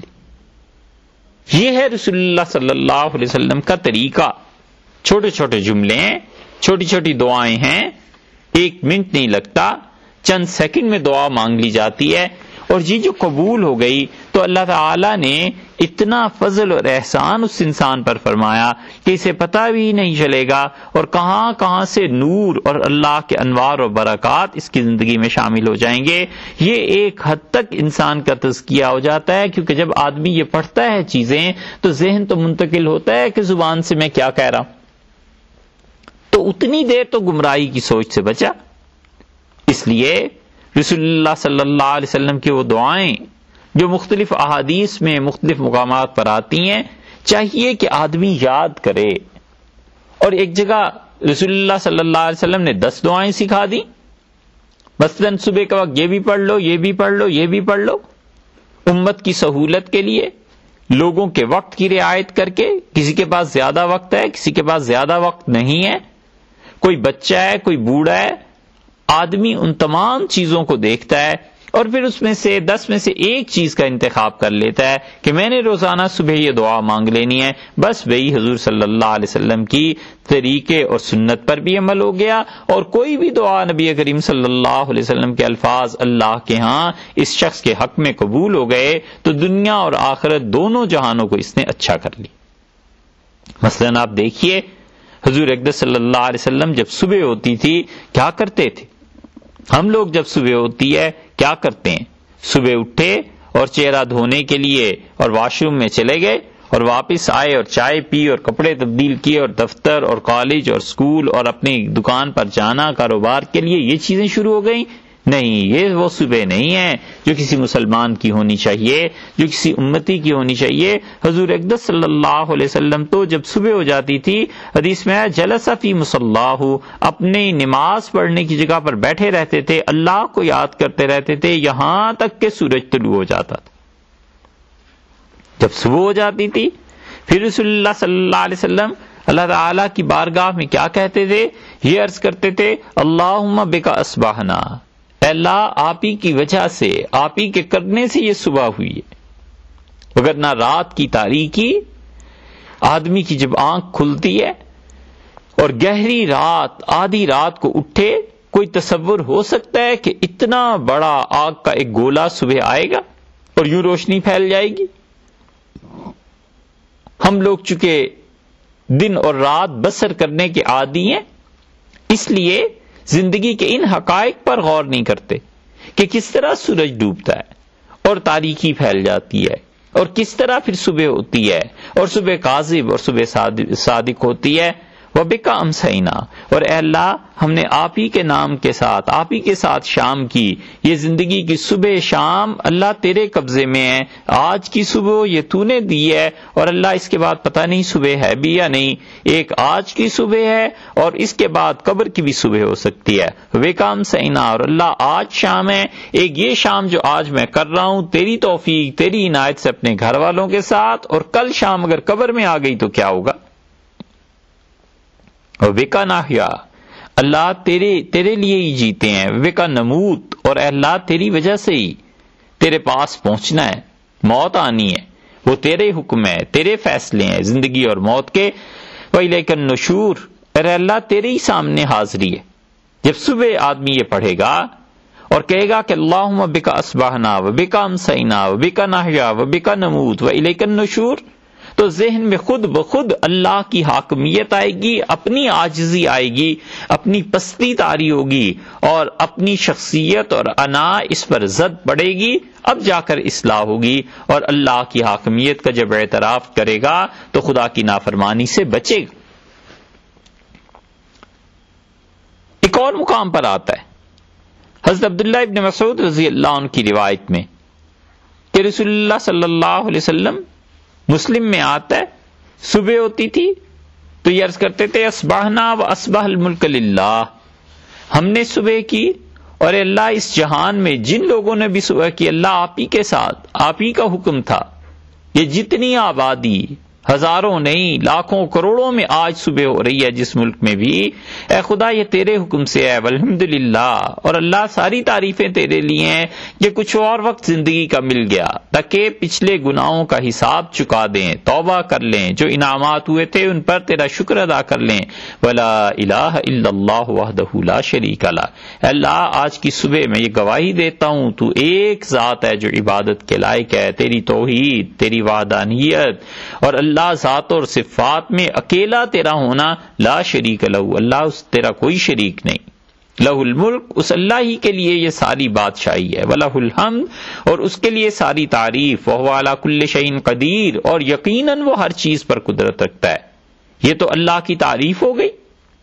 لی۔ یہ ہے رسول اللہ صلی اللہ علیہ وسلم کا طریقہ۔ چھوٹے چھوٹے جملے ہیں، چھوٹی چھوٹی دعائیں ہیں، 1 منٹ نہیں لگتا، چند سیکنڈ میں دعا مانگ لی جاتی ہے، اور یہ جو قبول ہو گئی تو اللہ تعالی نے اتنا فضل اور احسان اس انسان پر فرمایا کہ اسے پتہ بھی نہیں چلے گا، اور کہاں کہاں سے نور اور اللہ کے انوار اور برکات اس کی زندگی میں شامل ہو جائیں گے۔ یہ ایک حد تک انسان کا تزکیہ ہو جاتا ہے، کیونکہ جب آدمی یہ پڑھتا ہے چیزیں تو ذہن تو منتقل ہوتا ہے کہ زبان سے میں کیا کہہ رہا ہوں، تو اتنی دیر تو گمراہی کی سوچ سے بچا۔ اس لیے رسول اللہ صلی اللہ علیہ وسلم کی وہ دعائیں جو مختلف احادیث میں مختلف مقامات پر آتی ہیں، چاہیے کہ آدمی یاد کرے۔ اور ایک جگہ رسول اللہ صلی اللہ علیہ وسلم نے 10 دعائیں سکھا دی، مثلاً صبح کے وقت یہ بھی پڑھ لو، یہ بھی پڑھ لو، یہ بھی پڑھ لو، امت کی سہولت کے لیے، لوگوں کے وقت کی رعایت کر کے۔ کسی کے پاس زیادہ وقت ہے، کسی کے پاس زیادہ وقت نہیں ہے، کوئی بچہ ہے، کوئی بوڑھا ہے، آدمی ان تمام چیزوں کو دیکھتا ہے اور پھر اس میں سے 10 میں سے ایک چیز کا انتخاب کر لیتا ہے کہ میں نے روزانہ صبح یہ دعا مانگ لینی ہے، بس وہی حضور صلی اللہ علیہ وسلم کی طریقے اور سنت پر بھی عمل ہو گیا، اور کوئی بھی دعا نبی کریم صلی اللہ علیہ وسلم کے الفاظ اللہ کے ہاں اس شخص کے حق میں قبول ہو گئے تو دنیا اور آخرت دونوں جہانوں کو اس نے اچھا کر لی۔ مثلاً آپ دیکھیے حضور اقدس صلی اللہ علیہ وسلم جب صبح ہوتی تھی کیا کرتے تھے؟ ہم لوگ جب صبح ہوتی ہے کیا کرتے ہیں؟ صبح اٹھے اور چہرہ دھونے کے لیے اور واش روم میں چلے گئے اور واپس آئے اور چائے پی اور کپڑے تبدیل کیے اور دفتر اور کالج اور اسکول اور اپنی دکان پر جانا، کاروبار کے لیے یہ چیزیں شروع ہو گئیں؟ نہیں، یہ وہ صبح نہیں ہے جو کسی مسلمان کی ہونی چاہیے، جو کسی امتی کی ہونی چاہیے۔ حضور اقدس صلی اللہ علیہ وسلم تو جب صبح ہو جاتی تھی، حدیث میں جلس فی مصلاہ، اپنی نماز پڑھنے کی جگہ پر بیٹھے رہتے تھے، اللہ کو یاد کرتے رہتے تھے یہاں تک کہ سورج طلوع ہو جاتا تھا۔ جب صبح ہو جاتی تھی پھر رسول اللہ صلی اللہ علیہ وسلم اللہ تعالیٰ کی بارگاہ میں کیا کہتے تھے؟ یہ عرض کرتے تھے اللہم بک اصبحنا، اے اللہ آپ ہی کی وجہ سے، آپ ہی کے کرنے سے یہ صبح ہوئی ہے، وگرنہ رات کی تاریکی، آدمی کی جب آنکھ کھلتی ہے اور گہری رات، آدھی رات کو اٹھے، کوئی تصور ہو سکتا ہے کہ اتنا بڑا آگ کا ایک گولا صبح آئے گا اور یوں روشنی پھیل جائے گی؟ ہم لوگ چونکہ دن اور رات بسر کرنے کے عادی ہیں، اس لیے زندگی کے ان حقائق پر غور نہیں کرتے کہ کس طرح سورج ڈوبتا ہے اور تاریکی پھیل جاتی ہے، اور کس طرح پھر صبح ہوتی ہے، اور صبح کاذب اور صبح صادق ہوتی ہے۔ وَبِكَ أَمْسَيْنَا، اور اے اللہ ہم نے آپ ہی کے نام کے ساتھ، آپ ہی کے ساتھ شام کی، یہ زندگی کی صبح شام اللہ تیرے قبضے میں ہے، آج کی صبح یہ تو نے دی ہے، اور اللہ اس کے بعد پتہ نہیں صبح ہے بھی یا نہیں، ایک آج کی صبح ہے اور اس کے بعد قبر کی بھی صبح ہو سکتی ہے۔ وَبِكَ أَمْسَيْنَا، اور اللہ آج شام ہے، ایک یہ شام جو آج میں کر رہا ہوں تیری توفیق، تیری عنایت سے اپنے گھر والوں کے ساتھ، اور کل شام اگر قبر میں آ گئی تو کیا ہوگا؟ وَبِكَ نَحْيَا، اللہ تیرے لیے ہی جیتے ہیں۔ وِكَ نموت، اور اے اللہ تیری وجہ سے ہی تیرے پاس پہنچنا ہے، موت آنی ہے، وہ تیرے حکم ہے، تیرے فیصلے ہیں زندگی اور موت کے۔ وَإِلَيْكَ النُّشُورُ، اے اللہ تیرے ہی سامنے حاضری ہے۔ جب صبح آدمی یہ پڑھے گا اور کہے گا کہ اللہم بک اصبحنا وبک امسینا وبک نحیا وبک نموت وإلیک النشور، تو ذہن میں خود بخود اللہ کی حاکمیت آئے گی، اپنی عاجزی آئے گی، اپنی پستی طاری ہوگی، اور اپنی شخصیت اور انا اس پر زد پڑے گی، اب جا کر اصلاح ہوگی، اور اللہ کی حاکمیت کا جب اعتراف کرے گا تو خدا کی نافرمانی سے بچے گا۔ ایک اور مقام پر آتا ہے حضرت عبداللہ ابن مسعود رضی اللہ عنہ کی روایت میں کہ رسول اللہ صلی اللہ علیہ وسلم، مسلم میں آتا ہے، صبح ہوتی تھی تو یہ عرض کرتے تھے اصبحنا و اصبح الملک للہ، ہم نے صبح کی اور اللہ اس جہان میں جن لوگوں نے بھی صبح کی اللہ آپ ہی کے ساتھ، آپ ہی کا حکم تھا. یہ جتنی آبادی ہزاروں نہیں لاکھوں کروڑوں میں آج صبح ہو رہی ہے جس ملک میں بھی، اے خدا یہ تیرے حکم سے ہے، والحمدللہ، اور اللہ ساری تعریفیں تیرے لیے ہیں کہ کچھ اور وقت زندگی کا مل گیا تاکہ پچھلے گناہوں کا حساب چکا دیں، توبہ کر لیں، جو انعامات ہوئے تھے ان پر تیرا شکر ادا کر لیں. ولا الہ الا اللہ وحدہ لا شریک لہ، اے اللہ آج کی صبح میں یہ گواہی دیتا ہوں تو ایک ذات ہے جو عبادت کے لائق ہے، تیری توحید، تیری وحدانیت، اور اللہ ذات اور صفات میں اکیلا تیرا ہونا، لا شریک لہ، اللہ اس تیرا کوئی شریک نہیں. لہ الملک، اس اللہ ہی کے لیے یہ ساری بادشاہی ہے، ولہ الحمد، اور اس کے لیے ساری تعریف، وہو علی کل شیء قدیر، اور یقیناً وہ ہر چیز پر قدرت رکھتا ہے. یہ تو اللہ کی تعریف ہو گئی،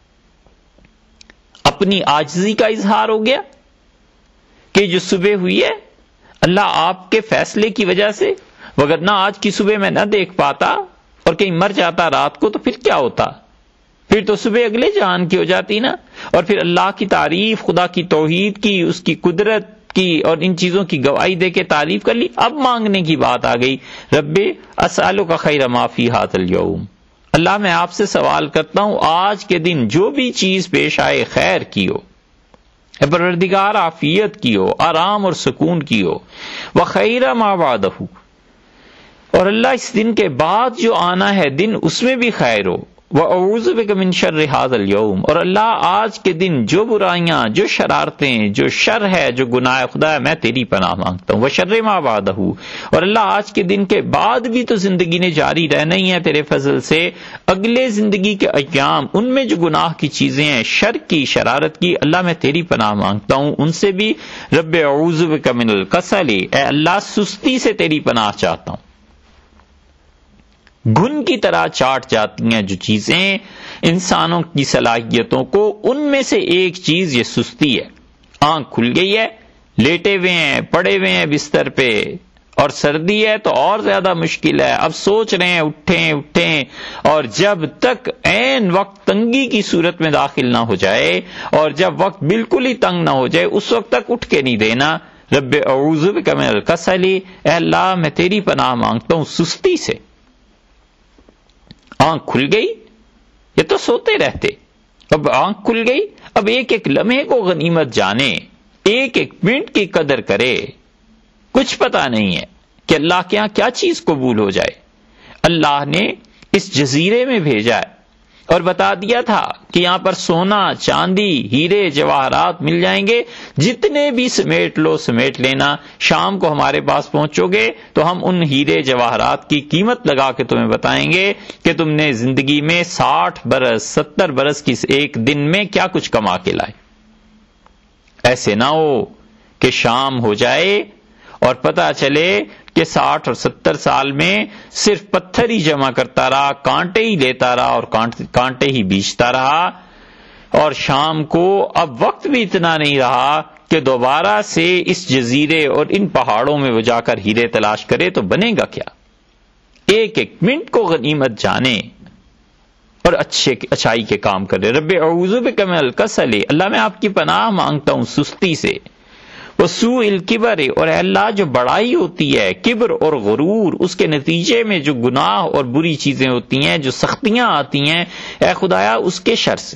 اپنی عاجزی کا اظہار ہو گیا کہ جو صبح ہوئی ہے اللہ آپ کے فیصلے کی وجہ سے، وگرنہ آج کی صبح میں نہ دیکھ پاتا اور کہیں مر جاتا رات کو تو پھر کیا ہوتا، پھر تو صبح اگلے جہان کی ہو جاتی نا. اور پھر اللہ کی تعریف، خدا کی توحید کی، اس کی قدرت کی، اور ان چیزوں کی گواہی دے کے تعریف کر لی. اب مانگنے کی بات آ گئی، رب اسألک خیر ما فی ھذا الیوم، اللہ میں آپ سے سوال کرتا ہوں آج کے دن جو بھی چیز پیش آئے خیر کی ہو، اے پروردگار عافیت کی ہو، آرام اور سکون کی ہو، وخیر ما بعدہ، اور اللہ اس دن کے بعد جو آنا ہے دن اس میں بھی خیر ہو، وَأَعُوذُ بِكَ مِن شَرِّ هَذَا الْيَوْمِ، اور اللہ آج کے دن جو برائیاں، جو شرارتیں، جو شر ہے، جو گناہ خدا ہے، میں تیری پناہ مانگتا ہوں. وَشَرِّ مَا بَعْدَهُ، اور اللہ آج کے دن کے بعد بھی تو زندگی نے جاری رہنا ہی ہے تیرے فضل سے، اگلے زندگی کے ایام ان میں جو گناہ کی چیزیں ہیں، شر کی، شرارت کی، اللہ میں تیری پناہ مانگتا ہوں ان سے بھی. رب اعوذ بک من الکسل، اے اللہ سستی سے تیری پناہ چاہتا ہوں. گھن کی طرح چاٹ جاتی ہیں جو چیزیں انسانوں کی صلاحیتوں کو، ان میں سے ایک چیز یہ سستی ہے. آنکھ کھل گئی ہے، لیٹے ہوئے ہیں، پڑے ہوئے ہیں بستر پہ، اور سردی ہے تو اور زیادہ مشکل ہے. اب سوچ رہے ہیں اٹھیں، اور جب تک عین وقت تنگی کی صورت میں داخل نہ ہو جائے، اور جب وقت بالکل ہی تنگ نہ ہو جائے اس وقت تک اٹھ کے نہیں دینا. رب اعوذ بک من الکسل، اے اللہ میں تیری پناہ مانگتا ہوں سستی سے. آنکھ کھل گئی، یہ تو سوتے رہتے، اب آنکھ کھل گئی، اب ایک ایک لمحے کو غنیمت جانے، ایک ایک منٹ کی قدر کرے. کچھ پتہ نہیں ہے کہ اللہ کے ہاں کیا چیز قبول ہو جائے. اللہ نے اس جزیرے میں بھیجا ہے اور بتا دیا تھا کہ یہاں پر سونا، چاندی، ہیرے، جواہرات مل جائیں گے، جتنے بھی سمیٹ لو سمیٹ لینا. شام کو ہمارے پاس پہنچو گے تو ہم ان ہیرے جواہرات کی قیمت لگا کے تمہیں بتائیں گے کہ تم نے زندگی میں 60 برس 70 برس کی ایک دن میں کیا کچھ کما کے لائے. ایسے نہ ہو کہ شام ہو جائے اور پتہ چلے کہ 60 اور 70 سال میں صرف پتھر ہی جمع کرتا رہا، کانٹے ہی لیتا رہا اور کانٹے ہی بیچتا رہا، اور شام کو اب وقت بھی اتنا نہیں رہا کہ دوبارہ سے اس جزیرے اور ان پہاڑوں میں وہ جا کر ہیرے تلاش کرے تو بنے گا کیا. ایک ایک منٹ کو غنیمت جانے اور اچھائی کے کام کرے. رب اعوذ بک من الکسل، اللہ میں آپ کی پناہ مانگتا ہوں سستی سے. وسوء الکبر، اور اے اللہ جو بڑائی ہوتی ہے، کبر اور غرور، اس کے نتیجے میں جو گناہ اور بری چیزیں ہوتی ہیں، جو سختیاں آتی ہیں، اے خدایا اس کے شر سے.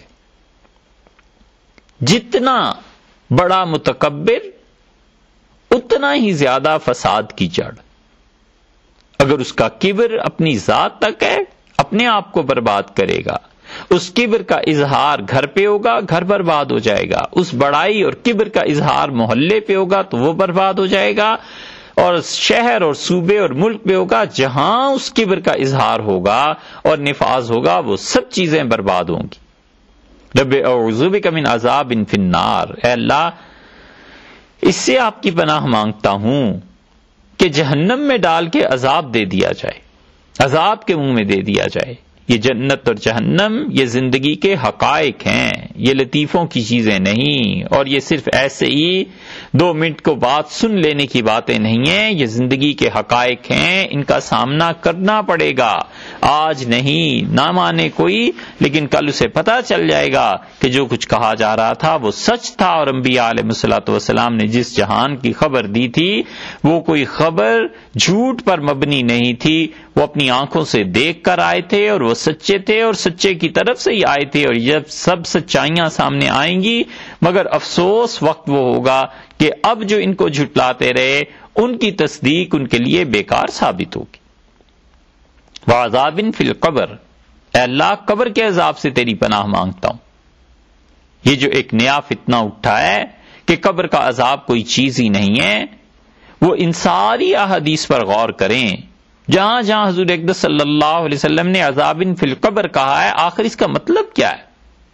جتنا بڑا متکبر اتنا ہی زیادہ فساد کی جڑ. اگر اس کا کبر اپنی ذات تک ہے اپنے آپ کو برباد کرے گا. اس کبر کا اظہار گھر پہ ہوگا، گھر برباد ہو جائے گا. اس بڑائی اور کبر کا اظہار محلے پہ ہوگا تو وہ برباد ہو جائے گا. اور شہر اور صوبے اور ملک پہ ہوگا، جہاں اس کبر کا اظہار ہوگا اور نفاذ ہوگا وہ سب چیزیں برباد ہوں گی. رب اعوذ بک من عذاب فی النار، اے اللہ اس سے آپ کی پناہ مانگتا ہوں کہ جہنم میں ڈال کے عذاب دے دیا جائے، عذاب کے منہ میں دے دیا جائے. یہ جنت اور جہنم یہ زندگی کے حقائق ہیں، یہ لطیفوں کی چیزیں نہیں، اور یہ صرف ایسے ہی 2 منٹ کو بات سن لینے کی باتیں نہیں ہیں، یہ زندگی کے حقائق ہیں، ان کا سامنا کرنا پڑے گا. آج نہیں، نہ مانے کوئی، لیکن کل اسے پتہ چل جائے گا کہ جو کچھ کہا جا رہا تھا وہ سچ تھا، اور انبیاء علیہ الصلوۃ والسلام نے جس جہان کی خبر دی تھی وہ کوئی خبر جھوٹ پر مبنی نہیں تھی، وہ اپنی آنکھوں سے دیکھ کر آئے تھے اور وہ سچے تھے اور سچے کی طرف سے ہی آئے تھے. اور جب سب سچائیاں سامنے آئیں گی، مگر افسوس وقت وہ ہوگا کہ اب جو ان کو جھٹلاتے رہے ان کی تصدیق ان کے لیے بیکار ثابت ہوگی. وعذاب فی القبر، اے اللہ قبر کے عذاب سے تیری پناہ مانگتا ہوں. یہ جو ایک نیا فتنہ اٹھا ہے کہ قبر کا عذاب کوئی چیز ہی نہیں ہے، وہ ان ساری احادیث پر غور کریں جہاں جہاں حضور اقدس صلی اللہ علیہ وسلم نے عذاب فی القبر کہا ہے، آخر اس کا مطلب کیا ہے؟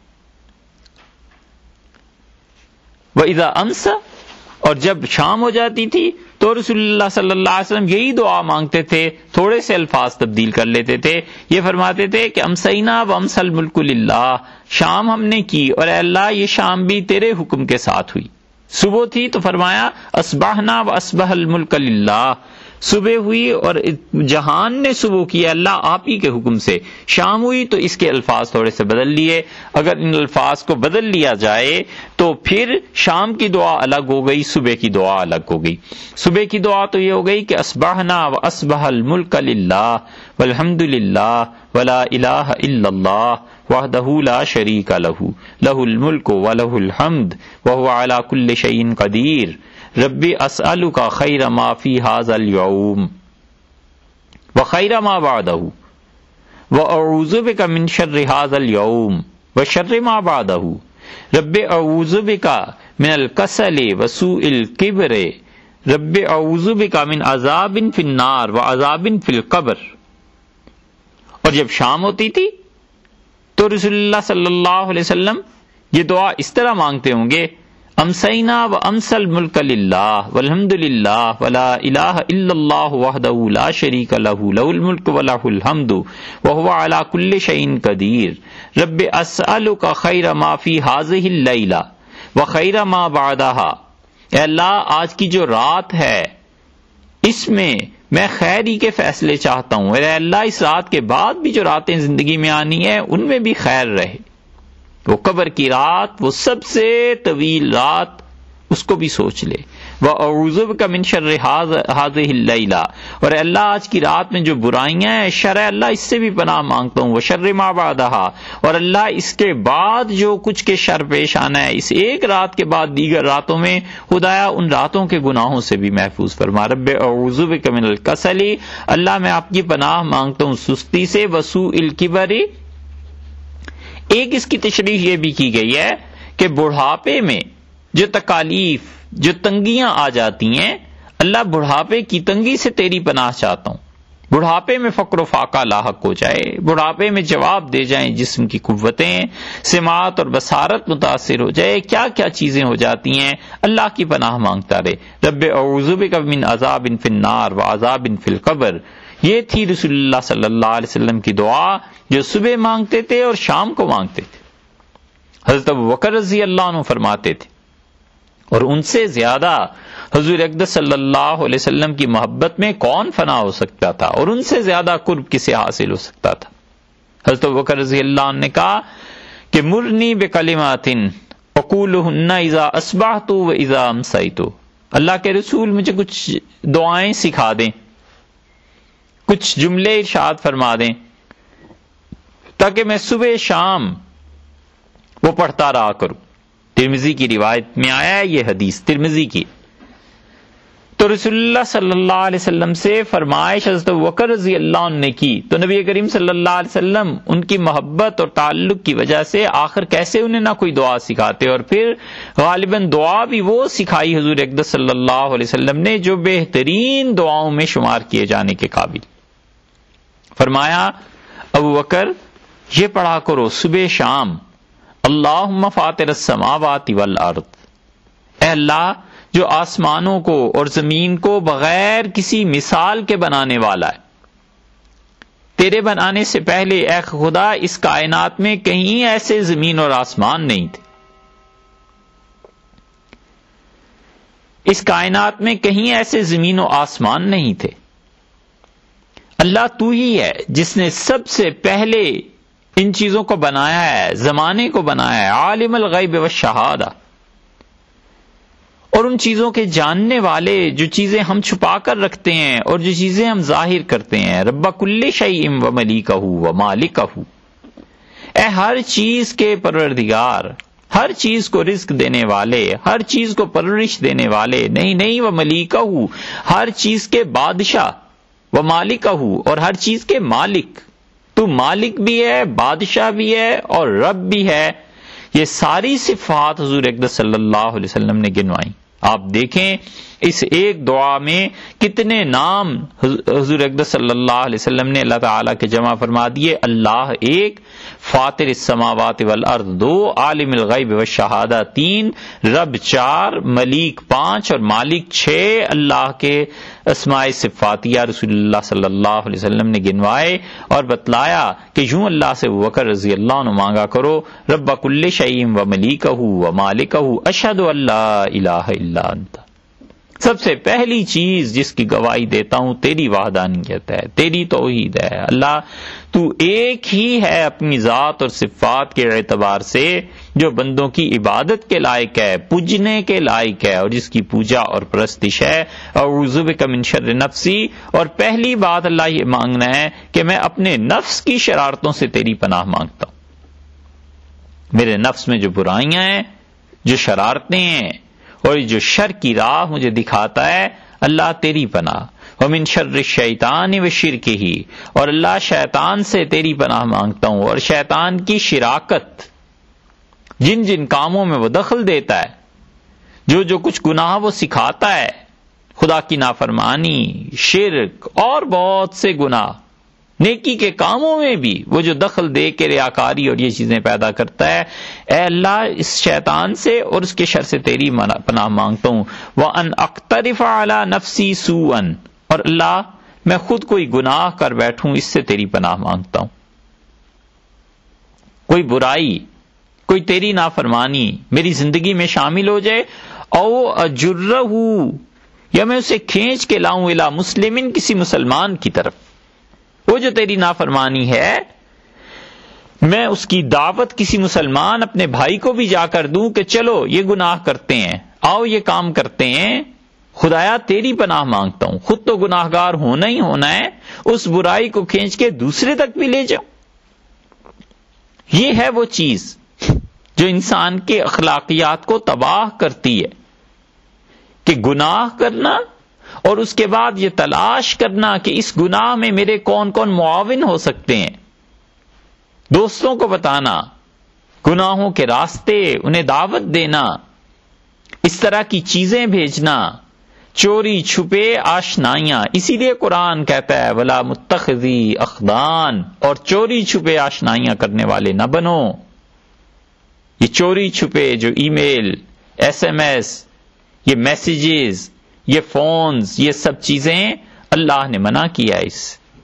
وَإِذَا أَمْسَى، اور جب شام ہو جاتی تھی تو رسول اللہ صلی اللہ علیہ وسلم یہی دعا مانگتے تھے، تھوڑے سے الفاظ تبدیل کر لیتے تھے. یہ فرماتے تھے کہ امسینا وامسى الملک للہ، شام ہم نے کی اور اے اللہ یہ شام بھی تیرے حکم کے ساتھ ہوئی. صبح تھی تو فرمایا اصبحنا واصبح الملک للہ، صبح ہوئی اور جہان نے صبح کی اللہ آپ ہی کے حکم سے. شام ہوئی تو اس کے الفاظ تھوڑے سے بدل لیے. اگر ان الفاظ کو بدل لیا جائے تو پھر شام کی دعا الگ ہو گئی، صبح کی دعا الگ ہو گئی. صبح کی دعا تو یہ ہو گئی کہ اصبحنا واصبح الملک للہ والحمد للہ ولا الہ الا اللہ وحدہ لا شریک لہ لہ الملک ولہ الحمد وہو علی کل شیء قدیر ربی اسألک خیر ما فی ھذا اليوم وخیر ما بعدہ واعوذ بک من شر ھذا اليوم وشر ما بعدہ رب اعوذ بک من الکسل وسوء الکبر رب اعوذ بک من عذاب فی النار وعذاب فی القبر. اور جب شام ہوتی تھی تو رسول اللہ صلی اللہ علیہ وسلم یہ دعا اس طرح مانگتے ہوں گے امسینا و امسى الملک للہ والحمد للہ ولا الہ الا اللہ وحدہ لا شریک لہ لہ الملک ولہ الحمد وہو علی کل شیء قدیر رب اسألک خیر ما فی ھذہ اللیلہ وخیر ما بعدہا. اے اللہ آج کی جو رات ہے اس میں میں خیر ہی کے فیصلے چاہتا ہوں. اے اللہ اس رات کے بعد بھی جو راتیں زندگی میں آنی ہیں ان میں بھی خیر رہے. وہ قبر کی رات، وہ سب سے طویل رات، اس کو بھی سوچ لے. وَأَعُوذُ بِكَ مِن شَرِّ هَٰذِهِ اللَّيْلَةِ، اور اللہ آج کی رات میں جو برائیاں ہیں شر ہے اللہ اس سے بھی پناہ مانگتا ہوں. وَشَرِّ مَا بَعْدَهَا، اور اللہ اس کے بعد جو کچھ کے شر پیش آنا ہے اس ایک رات کے بعد دیگر راتوں میں خدایا ان راتوں کے گناہوں سے بھی محفوظ فرما. رب اعوذ بک من الکسل، اللہ میں آپ کی پناہ مانگتا ہوں سستی سے. وسوء الکبر، ایک اس کی تشریح یہ بھی کی گئی ہے کہ بڑھاپے میں جو تکالیف، جو تنگیاں آ جاتی ہیں، اللہ بڑھاپے کی تنگی سے تیری پناہ چاہتا ہوں. بڑھاپے میں فقر و فاقہ لاحق ہو جائے، بڑھاپے میں جواب دے جائیں جسم کی قوتیں، سماعت اور بصارت متاثر ہو جائے، کیا کیا چیزیں ہو جاتی ہیں، اللہ کی پناہ مانگتا رہے. رب اعوذ بک من عذاب فی النار وعذاب فی القبر. یہ تھی رسول اللہ صلی اللہ علیہ وسلم کی دعا جو صبح مانگتے تھے اور شام کو مانگتے تھے. حضرت ابوبکر رضی اللہ عنہ فرماتے تھے، اور ان سے زیادہ حضور اقدس صلی اللہ علیہ وسلم کی محبت میں کون فنا ہو سکتا تھا، اور ان سے زیادہ قرب کسے حاصل ہو سکتا تھا. حضرت ابوبکر رضی اللہ عنہ نے کہا کہ مرنی بکلمات اقولہن اذا اصبحت و اذا امسیت، اللہ کے رسول مجھے کچھ دعائیں سکھا دیں، کچھ جملے ارشاد فرما دیں تاکہ میں صبح شام وہ پڑھتا رہا کروں. ترمذی کی روایت میں آیا ہے یہ حدیث، ترمذی کی. تو رسول اللہ صلی اللہ علیہ وسلم سے فرمائش حضرت ابوبکر رضی اللہ عنہ نے کی تو نبی کریم صلی اللہ علیہ وسلم ان کی محبت اور تعلق کی وجہ سے آخر کیسے انہیں نہ کوئی دعا سکھاتے، اور پھر غالباً دعا بھی وہ سکھائی حضور اقدس صلی اللہ علیہ وسلم نے جو بہترین دعاؤں میں شمار کیے جانے کے قابل. فرمایا ابوبکر یہ پڑھا کرو صبح شام، اللہم فاطر السماوات والارض، اے اللہ جو آسمانوں کو اور زمین کو بغیر کسی مثال کے بنانے والا ہے. تیرے بنانے سے پہلے اے خدا اس کائنات میں کہیں ایسے زمین اور آسمان نہیں تھے. اس کائنات میں کہیں ایسے زمین و آسمان نہیں تھے. اللہ تو ہی ہے جس نے سب سے پہلے ان چیزوں کو بنایا ہے، زمانے کو بنایا ہے، عالم الغیب والشہادہ، اور ان چیزوں کے جاننے والے، جو چیزیں ہم چھپا کر رکھتے ہیں اور جو چیزیں ہم ظاہر کرتے ہیں. رب کل شیء و ملیکہ و مالکہ، اے ہر چیز کے پروردگار، ہر چیز کو رزق دینے والے، ہر چیز کو پرورش دینے والے، نہیں و ملیکہ، ہر چیز کے بادشاہ، و مالکہ، اور ہر چیز کے مالک. تو مالک بھی ہے، بادشاہ بھی ہے اور رب بھی ہے. یہ ساری صفات حضور اقدس صلی اللہ علیہ وسلم نے گنوائیں. آپ دیکھیں اس ایک دعا میں کتنے نام حضور اقدس صلی اللہ علیہ وسلم نے اللہ تعالیٰ کے جمع فرما دیے. اللہ ایک، فاطر السماوات والارض دو، عالم الغیب والشہادہ تین، رب چار، ملیک پانچ اور مالک چھ. اللہ کے اسماء صفاتیہ رسول اللہ صلی اللہ علیہ وسلم نے گنوائے اور بتلایا کہ یوں اللہ سے ابوبکر رضی اللہ عنہ مانگا کرو، رب کل شیء و ملیکہ و مالکہ اشہد ان لا الہ الا انت. سب سے پہلی چیز جس کی گواہی دیتا ہوں تیری وحدانیت ہے، تیری توحید ہے. اللہ تو ایک ہی ہے اپنی ذات اور صفات کے اعتبار سے، جو بندوں کی عبادت کے لائق ہے، پوجنے کے لائق ہے، اور جس کی پوجا اور پرستش ہے. اعوذ بک من شر نفسی، اور پہلی بات اللہ یہ مانگنا ہے کہ میں اپنے نفس کی شرارتوں سے تیری پناہ مانگتا ہوں. میرے نفس میں جو برائیاں ہیں، جو شرارتیں ہیں اور جو شر کی راہ مجھے دکھاتا ہے، اللہ تیری پناہ. ومن شر الشیطان وشرکہ، اور اللہ شیطان سے تیری پناہ مانگتا ہوں اور شیطان کی شراکت، جن جن کاموں میں وہ دخل دیتا ہے، جو کچھ گناہ وہ سکھاتا ہے، خدا کی نافرمانی، شرک اور بہت سے گناہ. نیکی کے کاموں میں بھی وہ جو دخل دے کے ریاکاری اور یہ چیزیں پیدا کرتا ہے، اے اللہ اس شیطان سے اور اس کے شر سے تیری پناہ مانگتا ہوں. وَأَنْ أَقْتَرِفَ عَلَى نَفْسِي سُوءًا، اور اللہ میں خود کوئی گناہ کر بیٹھوں اس سے تیری پناہ مانگتا ہوں. کوئی برائی، کوئی تیری نافرمانی میری زندگی میں شامل ہو جائے، او اجرہ، یا میں اسے کھینچ کے لاؤں الی مسلمن، کسی مسلمان کی طرف. وہ جو تیری نافرمانی ہے، میں اس کی دعوت کسی مسلمان اپنے بھائی کو بھی جا کر دوں کہ چلو یہ گناہ کرتے ہیں، آؤ یہ کام کرتے ہیں. خدایا تیری پناہ مانگتا ہوں، خود تو گناہ گار ہونا ہی ہونا ہے، اس برائی کو کھینچ کے دوسرے تک بھی لے جاؤ. یہ ہے وہ چیز جو انسان کے اخلاقیات کو تباہ کرتی ہے، کہ گناہ کرنا اور اس کے بعد یہ تلاش کرنا کہ اس گناہ میں میرے کون کون معاون ہو سکتے ہیں. دوستوں کو بتانا گناہوں کے راستے، انہیں دعوت دینا، اس طرح کی چیزیں بھیجنا، چوری چھپے آشنائیاں. اسی لیے قرآن کہتا ہے وَلَا مُتَّخِذِي أَخْدَانٍ، اور چوری چھپے آشنائیاں کرنے والے نہ بنو. یہ چوری چھپے جو email, S M S, یہ میسیجز، یہ فونز، یہ سب چیزیں اللہ نے منع کیا اس.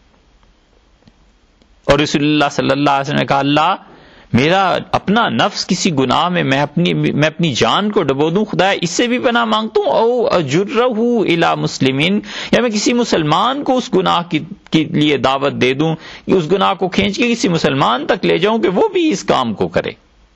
اور رسول اللہ صلی اللہ علیہ وسلم نے کہا اللہ میرا اپنا نفس کسی گناہ میں میں اپنی جان کو ڈبو دوں، خدا اس سے بھی پناہ مانگتا ہوں. او اجرہ الی مسلمین، یا میں کسی مسلمان کو اس گناہ کے لیے دعوت دے دوں، کہ اس گناہ کو کھینچ کے کسی مسلمان تک لے جاؤں کہ وہ بھی اس کام کو کرے.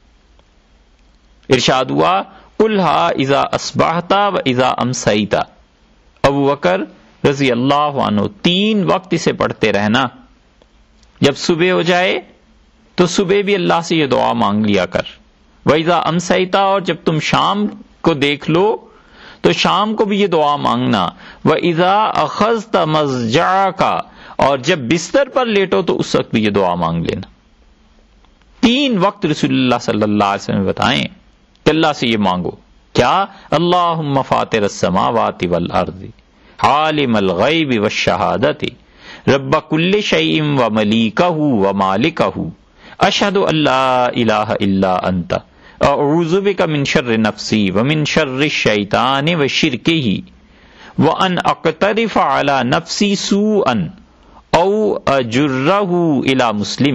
ارشاد ہوا قُلْهَا اِذَا أَصْبَحْتَ وَإِذَا أَمْسَيْتَ. ابو بکر رضی اللہ عنہ 3 وقت اسے پڑھتے رہنا. جب صبح ہو جائے تو صبح بھی اللہ سے یہ دعا مانگ لیا کر. وَإِذَا أَمْسَيْتَ، اور جب تم شام کو دیکھ لو تو شام کو بھی یہ دعا مانگنا. وَإِذَا أَخَذْتَ مَضْجَعَكَ، اور جب بستر پر لیٹو تو اس وقت بھی یہ دعا مانگ لینا. 3 وقت رسول اللہ صلی اللہ علیہ وسلم بتائیں کہ اللہ سے یہ مانگو. کیا؟ اللہم فاطر السماوات والارض عالم الغیب والشہادت رب کل شیء وملیکہ ومالکہ اشہد ان لا الہ الا انت اعوذ بک من شر نفسی ومن شر الشیطان وشرکہ وان اقترف علی نفسی سوءا او اجرہ الی مسلم.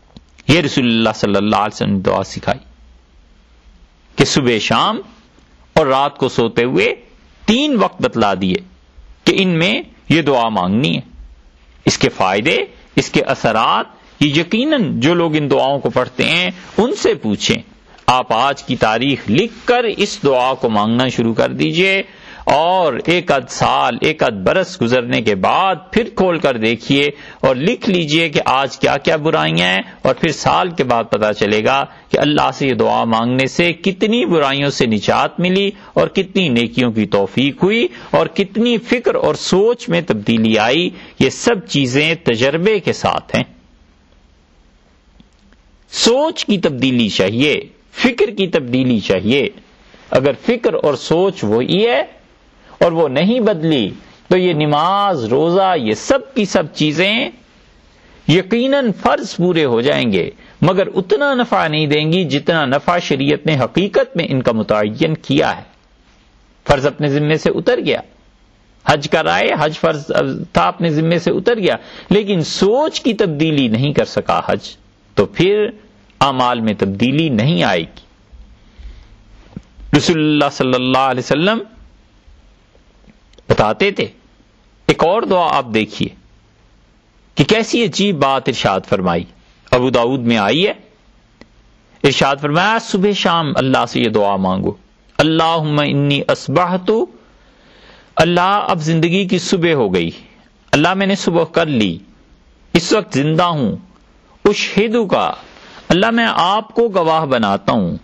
یہ رسول اللہ صلی اللہ علیہ وسلم نے دعا سکھائی کہ صبح شام اور رات کو سوتے ہوئے 3 وقت بتلا دیے کہ ان میں یہ دعا مانگنی ہے. اس کے فائدے، اس کے اثرات یہ یقیناً جو لوگ ان دعاؤں کو پڑھتے ہیں ان سے پوچھیں. آپ آج کی تاریخ لکھ کر اس دعا کو مانگنا شروع کر دیجئے، اور 1 آدھ سال 1 آدھ برس گزرنے کے بعد پھر کھول کر دیکھیے اور لکھ لیجئے کہ آج کیا کیا برائیاں ہیں، اور پھر سال کے بعد پتہ چلے گا کہ اللہ سے یہ دعا مانگنے سے کتنی برائیوں سے نجات ملی اور کتنی نیکیوں کی توفیق ہوئی اور کتنی فکر اور سوچ میں تبدیلی آئی. یہ سب چیزیں تجربے کے ساتھ ہیں. سوچ کی تبدیلی چاہیے، فکر کی تبدیلی چاہیے. اگر فکر اور سوچ وہی ہے اور وہ نہیں بدلی تو یہ نماز، روزہ، یہ سب کی سب چیزیں یقیناً فرض پورے ہو جائیں گے، مگر اتنا نفع نہیں دیں گی جتنا نفع شریعت نے حقیقت میں ان کا متعین کیا ہے. فرض اپنے ذمے سے اتر گیا، حج کرائے، حج فرض تھا اپنے ذمے سے اتر گیا، لیکن سوچ کی تبدیلی نہیں کر سکا حج، تو پھر اعمال میں تبدیلی نہیں آئے گی. رسول اللہ صلی اللہ علیہ وسلم بتاتے تھے. ایک اور دعا آپ دیکھیے کہ کیسی عجیب بات ارشاد فرمائی. ابو داؤد میں آئی ہے، ارشاد فرمایا صبح شام اللہ سے یہ دعا مانگو. اللہم انی اصبحت، اللہ اب زندگی کی صبح ہو گئی، اللہ میں نے صبح کر لی، اس وقت زندہ ہوں. اشہدو کا، اللہ میں آپ کو گواہ بناتا ہوں.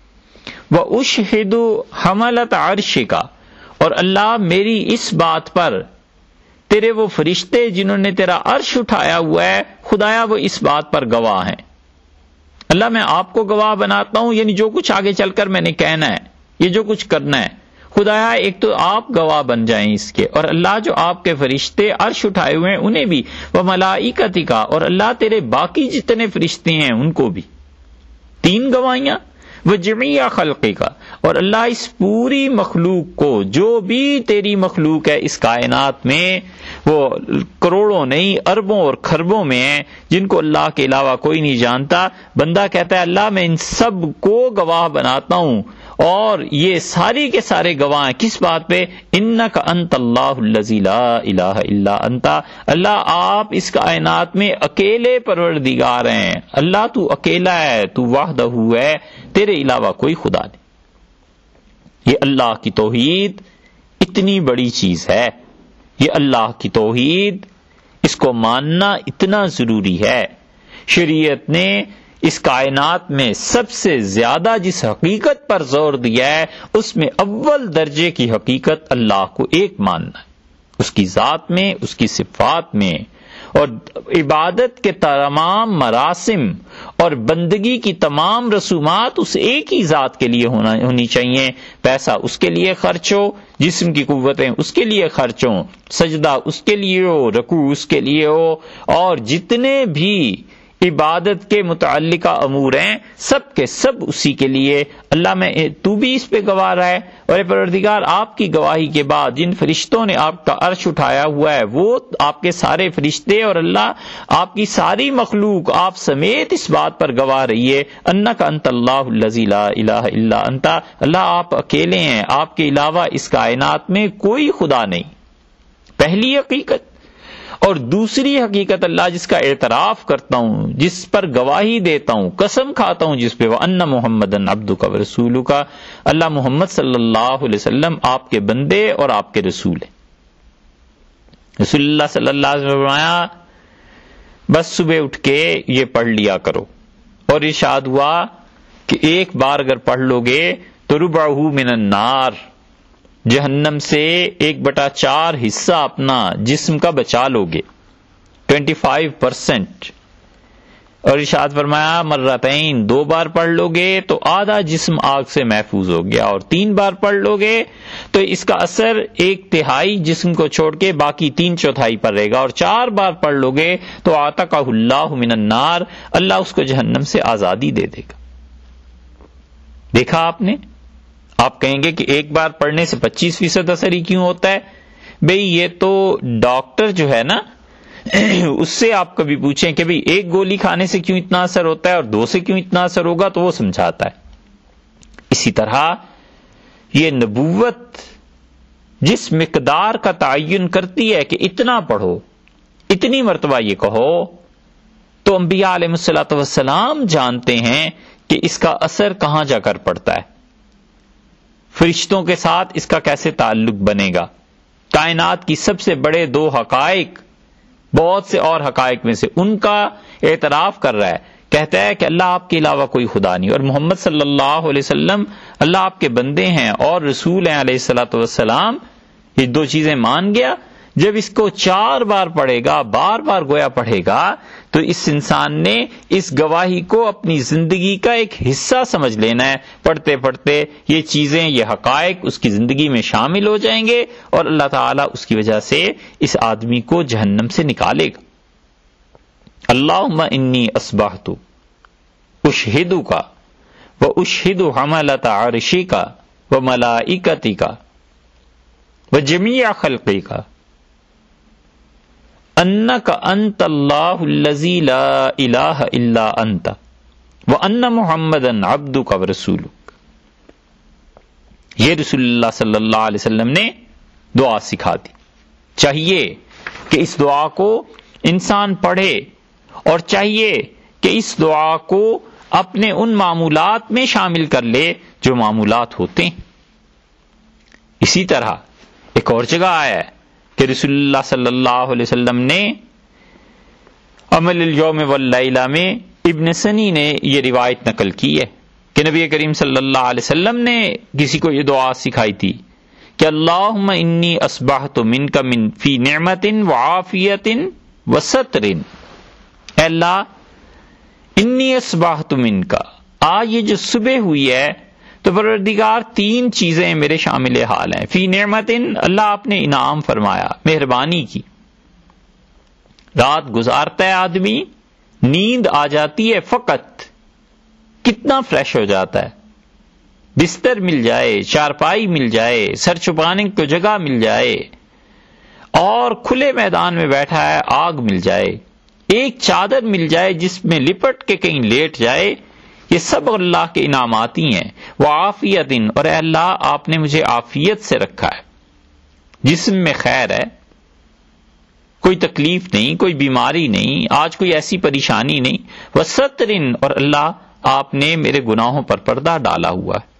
واشہد حملۃ عرش کا، اور اللہ میری اس بات پر تیرے وہ فرشتے جنہوں نے تیرا عرش اٹھایا ہوا ہے، خدایا وہ اس بات پر گواہ ہیں. اللہ میں آپ کو گواہ بناتا ہوں، یعنی جو کچھ آگے چل کر میں نے کہنا ہے، یہ جو کچھ کرنا ہے، خدایا ایک تو آپ گواہ بن جائیں اس کے، اور اللہ جو آپ کے فرشتے عرش اٹھائے ہوئے ہیں انہیں بھی، وملائکتک کا، اور اللہ تیرے باقی جتنے فرشتے ہیں ان کو بھی. 3 گواہیاں. وجمیع خلقی کا، اور اللہ اس پوری مخلوق کو، جو بھی تیری مخلوق ہے اس کائنات میں، وہ کروڑوں نہیں اربوں اور کھربوں میں ہیں جن کو اللہ کے علاوہ کوئی نہیں جانتا. بندہ کہتا ہے اللہ میں ان سب کو گواہ بناتا ہوں، اور یہ ساری کے سارے گواہ ہیں کس بات پہ؟ انک انت اللہ الذی لا الہ الا انت، اللہ آپ اس کائنات میں اکیلے پروردگار ہیں، اللہ تو اکیلا ہے، تو وحدہ ہے، تیرے علاوہ کوئی خدا نہیں. یہ اللہ کی توحید اتنی بڑی چیز ہے، یہ اللہ کی توحید، اس کو ماننا اتنا ضروری ہے. شریعت نے اس کائنات میں سب سے زیادہ جس حقیقت پر زور دیا ہے اس میں اول درجے کی حقیقت اللہ کو ایک ماننا ہے، اس کی ذات میں، اس کی صفات میں، اور عبادت کے تمام مراسم اور بندگی کی تمام رسومات اس ایک ہی ذات کے لیے ہونی چاہیے. پیسہ اس کے لیے خرچ ہو، جسم کی قوتیں اس کے لیے خرچ ہوں، سجدہ اس کے لیے ہو، رکوع اس کے لیے ہو، اور جتنے بھی عبادت کے متعلقہ امور ہیں سب کے سب اسی کے لیے. اللہ میں تو بھی اس پہ گواہ رہا ہے، اور اے پروردگار آپ کی گواہی کے بعد جن فرشتوں نے آپ کا عرش اٹھایا ہوا ہے وہ آپ کے سارے فرشتے، اور اللہ آپ کی ساری مخلوق آپ سمیت اس بات پر گواہ رہی ہے انک انت اللہ الذی لا الہ الا انت، اللہ آپ اکیلے ہیں، آپ کے علاوہ اس کائنات میں کوئی خدا نہیں. پہلی حقیقت. اور دوسری حقیقت اللہ جس کا اعتراف کرتا ہوں، جس پر گواہی دیتا ہوں، قسم کھاتا ہوں جس پہ، وَأَنَّ مُحَمَّدًا عَبْدُكَ وَرَسُولُكَ، اللہ محمد صلی اللہ علیہ وسلم آپ کے بندے اور آپ کے رسول ہیں. رسول اللہ صلی اللہ علیہ وسلم فرمایا بس صبح اٹھ کے یہ پڑھ لیا کرو، اور ارشاد ہوا کہ ایک بار اگر پڑھ لو گے تو ربعہ من النار، جہنم سے 1/4 حصہ اپنا جسم کا بچا لو گے، 25%. اور ارشاد فرمایا مرتين، 2 بار پڑھ لو گے تو آدھا جسم آگ سے محفوظ ہو گیا، اور 3 بار پڑھ لو گے تو اس کا اثر 1/3 جسم کو چھوڑ کے باقی 3/4 پر رہے گا، اور 4 بار پڑھ لو گے تو عتقہ اللہ من النار، اللہ اس کو جہنم سے آزادی دے دے گا. دیکھا آپ نے؟ آپ کہیں گے کہ ایک بار پڑھنے سے 25% اثر ہی کیوں ہوتا ہے؟ بھئی یہ تو ڈاکٹر جو ہے نا اس سے آپ کبھی پوچھیں کہ بھئی ایک گولی کھانے سے کیوں اتنا اثر ہوتا ہے اور 2 سے کیوں اتنا اثر ہوگا، تو وہ سمجھاتا ہے. اسی طرح یہ نبوت جس مقدار کا تعین کرتی ہے کہ اتنا پڑھو، اتنی مرتبہ یہ کہو، تو انبیاء علیہ الصلوۃ والسلام جانتے ہیں کہ اس کا اثر کہاں جا کر پڑتا ہے، فرشتوں کے ساتھ اس کا کیسے تعلق بنے گا۔ کائنات کی سب سے بڑے دو حقائق، بہت سے اور حقائق میں سے ان کا اعتراف کر رہا ہے، کہتا ہے کہ اللہ آپ کے علاوہ کوئی خدا نہیں، اور محمد صلی اللہ علیہ وسلم اللہ آپ کے بندے ہیں اور رسول ہیں علیہ الصلوۃ والسلام، یہ دو چیزیں مان گیا۔ جب اس کو 4 بار پڑھے گا، بار بار گویا پڑھے گا، تو اس انسان نے اس گواہی کو اپنی زندگی کا ایک حصہ سمجھ لینا ہے۔ پڑھتے پڑھتے یہ چیزیں، یہ حقائق اس کی زندگی میں شامل ہو جائیں گے، اور اللہ تعالیٰ اس کی وجہ سے اس آدمی کو جہنم سے نکالے گا۔ اللہم انی اصبحت اشہدک و اشہد حملۃ عرشک و ملائکتک و جمیع خلقک انک انت اللہ الذی لا الہ الا انت وان محمدا عبدک ورسولک۔ یہ رسول اللہ صلی اللہ علیہ وسلم نے دعا سکھا دی۔ چاہیے کہ اس دعا کو انسان پڑھے، اور چاہیے کہ اس دعا کو اپنے ان معمولات میں شامل کر لے جو معمولات ہوتے ہیں۔ اسی طرح ایک اور جگہ آیا ہے کہ رسول اللہ صلی اللہ علیہ وسلم نے عمل الیوم واللیلہ میں ابن سنی نے یہ روایت نقل کی ہے کہ نبی کریم صلی اللہ علیہ وسلم نے کسی کو یہ دعا سکھائی تھی کہ اللہم انی اصبحت منک من فی نعمت وعافیت وستر۔ اے اللہ، انی اصبحت منک، آج یہ جو صبح ہوئی ہے تو پروردگار 3 چیزیں میرے شامل حال ہیں۔ فی نعمت، اللہ آپ نے انعام فرمایا، مہربانی کی۔ رات گزارتا ہے آدمی، نیند آ جاتی ہے فقط، کتنا فریش ہو جاتا ہے، بستر مل جائے، چارپائی مل جائے، سر چھپانے کو جگہ مل جائے، اور کھلے میدان میں بیٹھا ہے، آگ مل جائے، ایک چادر مل جائے جس میں لپٹ کے کہیں لیٹ جائے، یہ سب اللہ کے انعامات ہی ہیں۔ وعافیت، اور اے اللہ آپ نے مجھے عافیت سے رکھا ہے، جسم میں خیر ہے، کوئی تکلیف نہیں، کوئی بیماری نہیں، آج کوئی ایسی پریشانی نہیں۔ وستر، اور اللہ آپ نے میرے گناہوں پر پردہ ڈالا ہوا ہے۔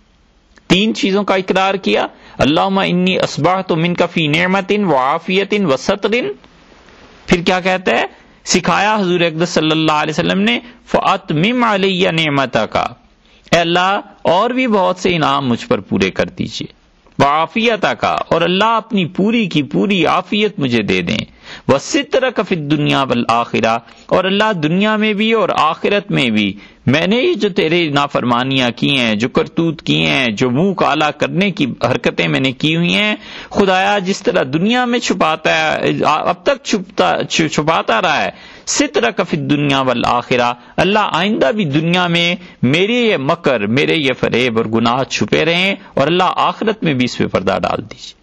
3 چیزوں کا اقرار کیا، اللہم انی اصبحت منک فی نعمت وعافیت وستر۔ پھر کیا کہتا ہے، سکھایا حضور اقدس صلی اللہ علیہ وسلم نے، فَأَتْمِمْ عَلَيَّ نِعْمَتَكَ، اے اللہ اور بھی بہت سے انعام مجھ پر پورے کر دیجئے، وعافیتک، اور اللہ اپنی پوری کی پوری عافیت مجھے دے دیں، وَسِتْرَكَ فِي الدُّنْيَا وَالْآخِرَةِ، اور اللہ دنیا میں بھی اور آخرت میں بھی میں نے جو تیرے نافرمانیاں کی ہیں، جو کرتوت کیے ہیں، جو منہ کالا کرنے کی حرکتیں میں نے کی ہوئی ہیں، خدایا جس طرح دنیا میں چھپاتا ہے، اب تک چھپاتا رہا ہے، سترک فی الدنیا والآخرہ، اللہ آئندہ بھی دنیا میں میرے یہ مکر، میرے یہ فریب اور گناہ چھپے رہیں، اور اللہ آخرت میں بھی اس پہ پردہ ڈال دیجیے۔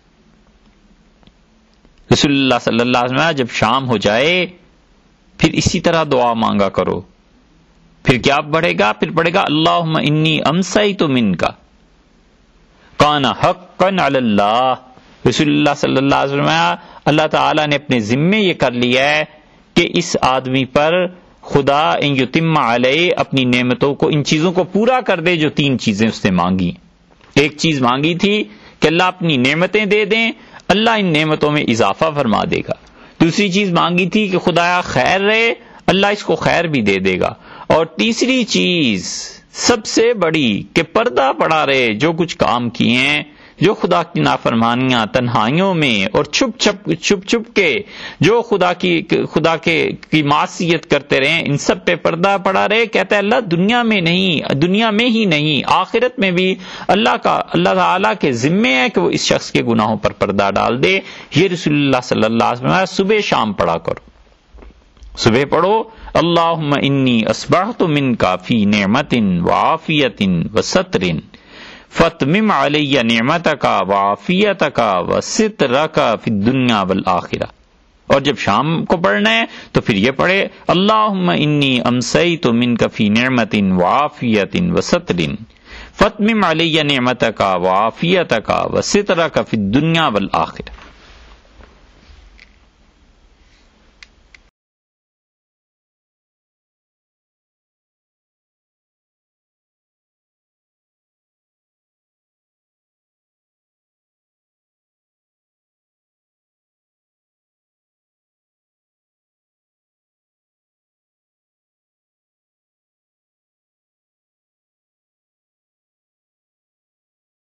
رسول اللہ صلی اللہ علیہ وسلم جب شام ہو جائے پھر اسی طرح دعا مانگا کرو۔ پھر کیا بڑھے گا، پھر پڑھے گا اللہم انی امسیت منک کان حقا علی اللہ۔ رسول اللہ صلی اللہ علیہ وسلم اللہ تعالیٰ نے اپنے ذمے یہ کر لیا ہے کہ اس آدمی پر خدا ان یتم علیہ اپنی نعمتوں کو، ان چیزوں کو پورا کر دے جو 3 چیزیں اس نے مانگی۔ ایک چیز مانگی تھی کہ اللہ اپنی نعمتیں دے دیں، اللہ ان نعمتوں میں اضافہ فرما دے گا۔ دوسری چیز مانگی تھی کہ خدایا خیر رہے، اللہ اس کو خیر بھی دے دے گا۔ اور تیسری چیز سب سے بڑی کہ پردہ پڑا رہے، جو کچھ کام کیے ہیں، جو خدا کی نافرمانیاں تنہائیوں میں اور چھپ کے جو خدا کی معصیت کرتے رہے، ان سب پہ پردہ پڑا رہے۔ کہتا ہے اللہ دنیا میں ہی نہیں آخرت میں بھی اللہ تعالیٰ کے ذمے ہے کہ وہ اس شخص کے گناہوں پر پردہ ڈال دے۔ یہ رسول اللہ صلی اللہ علیہ وسلم صبح شام پڑھا کرو۔ صبح پڑھو اللہم انی اصبحت منک فی نعمت وعافیت وستر فَاتْمِمْ عَلَيَّ نِعْمَتَكَ وَعَافِيَتَكَ وَسِتْرَكَ فِي الدُّنْيَا وَالْآخِرَةِ۔ اور جب شام کو پڑھنا ہے تو پھر یہ پڑھے اللہم انی امسیت منک فی نعمت وعافیت وستر فتمم علی نعمتک وعافیتک وسترک فی الدنیا والآخرہ.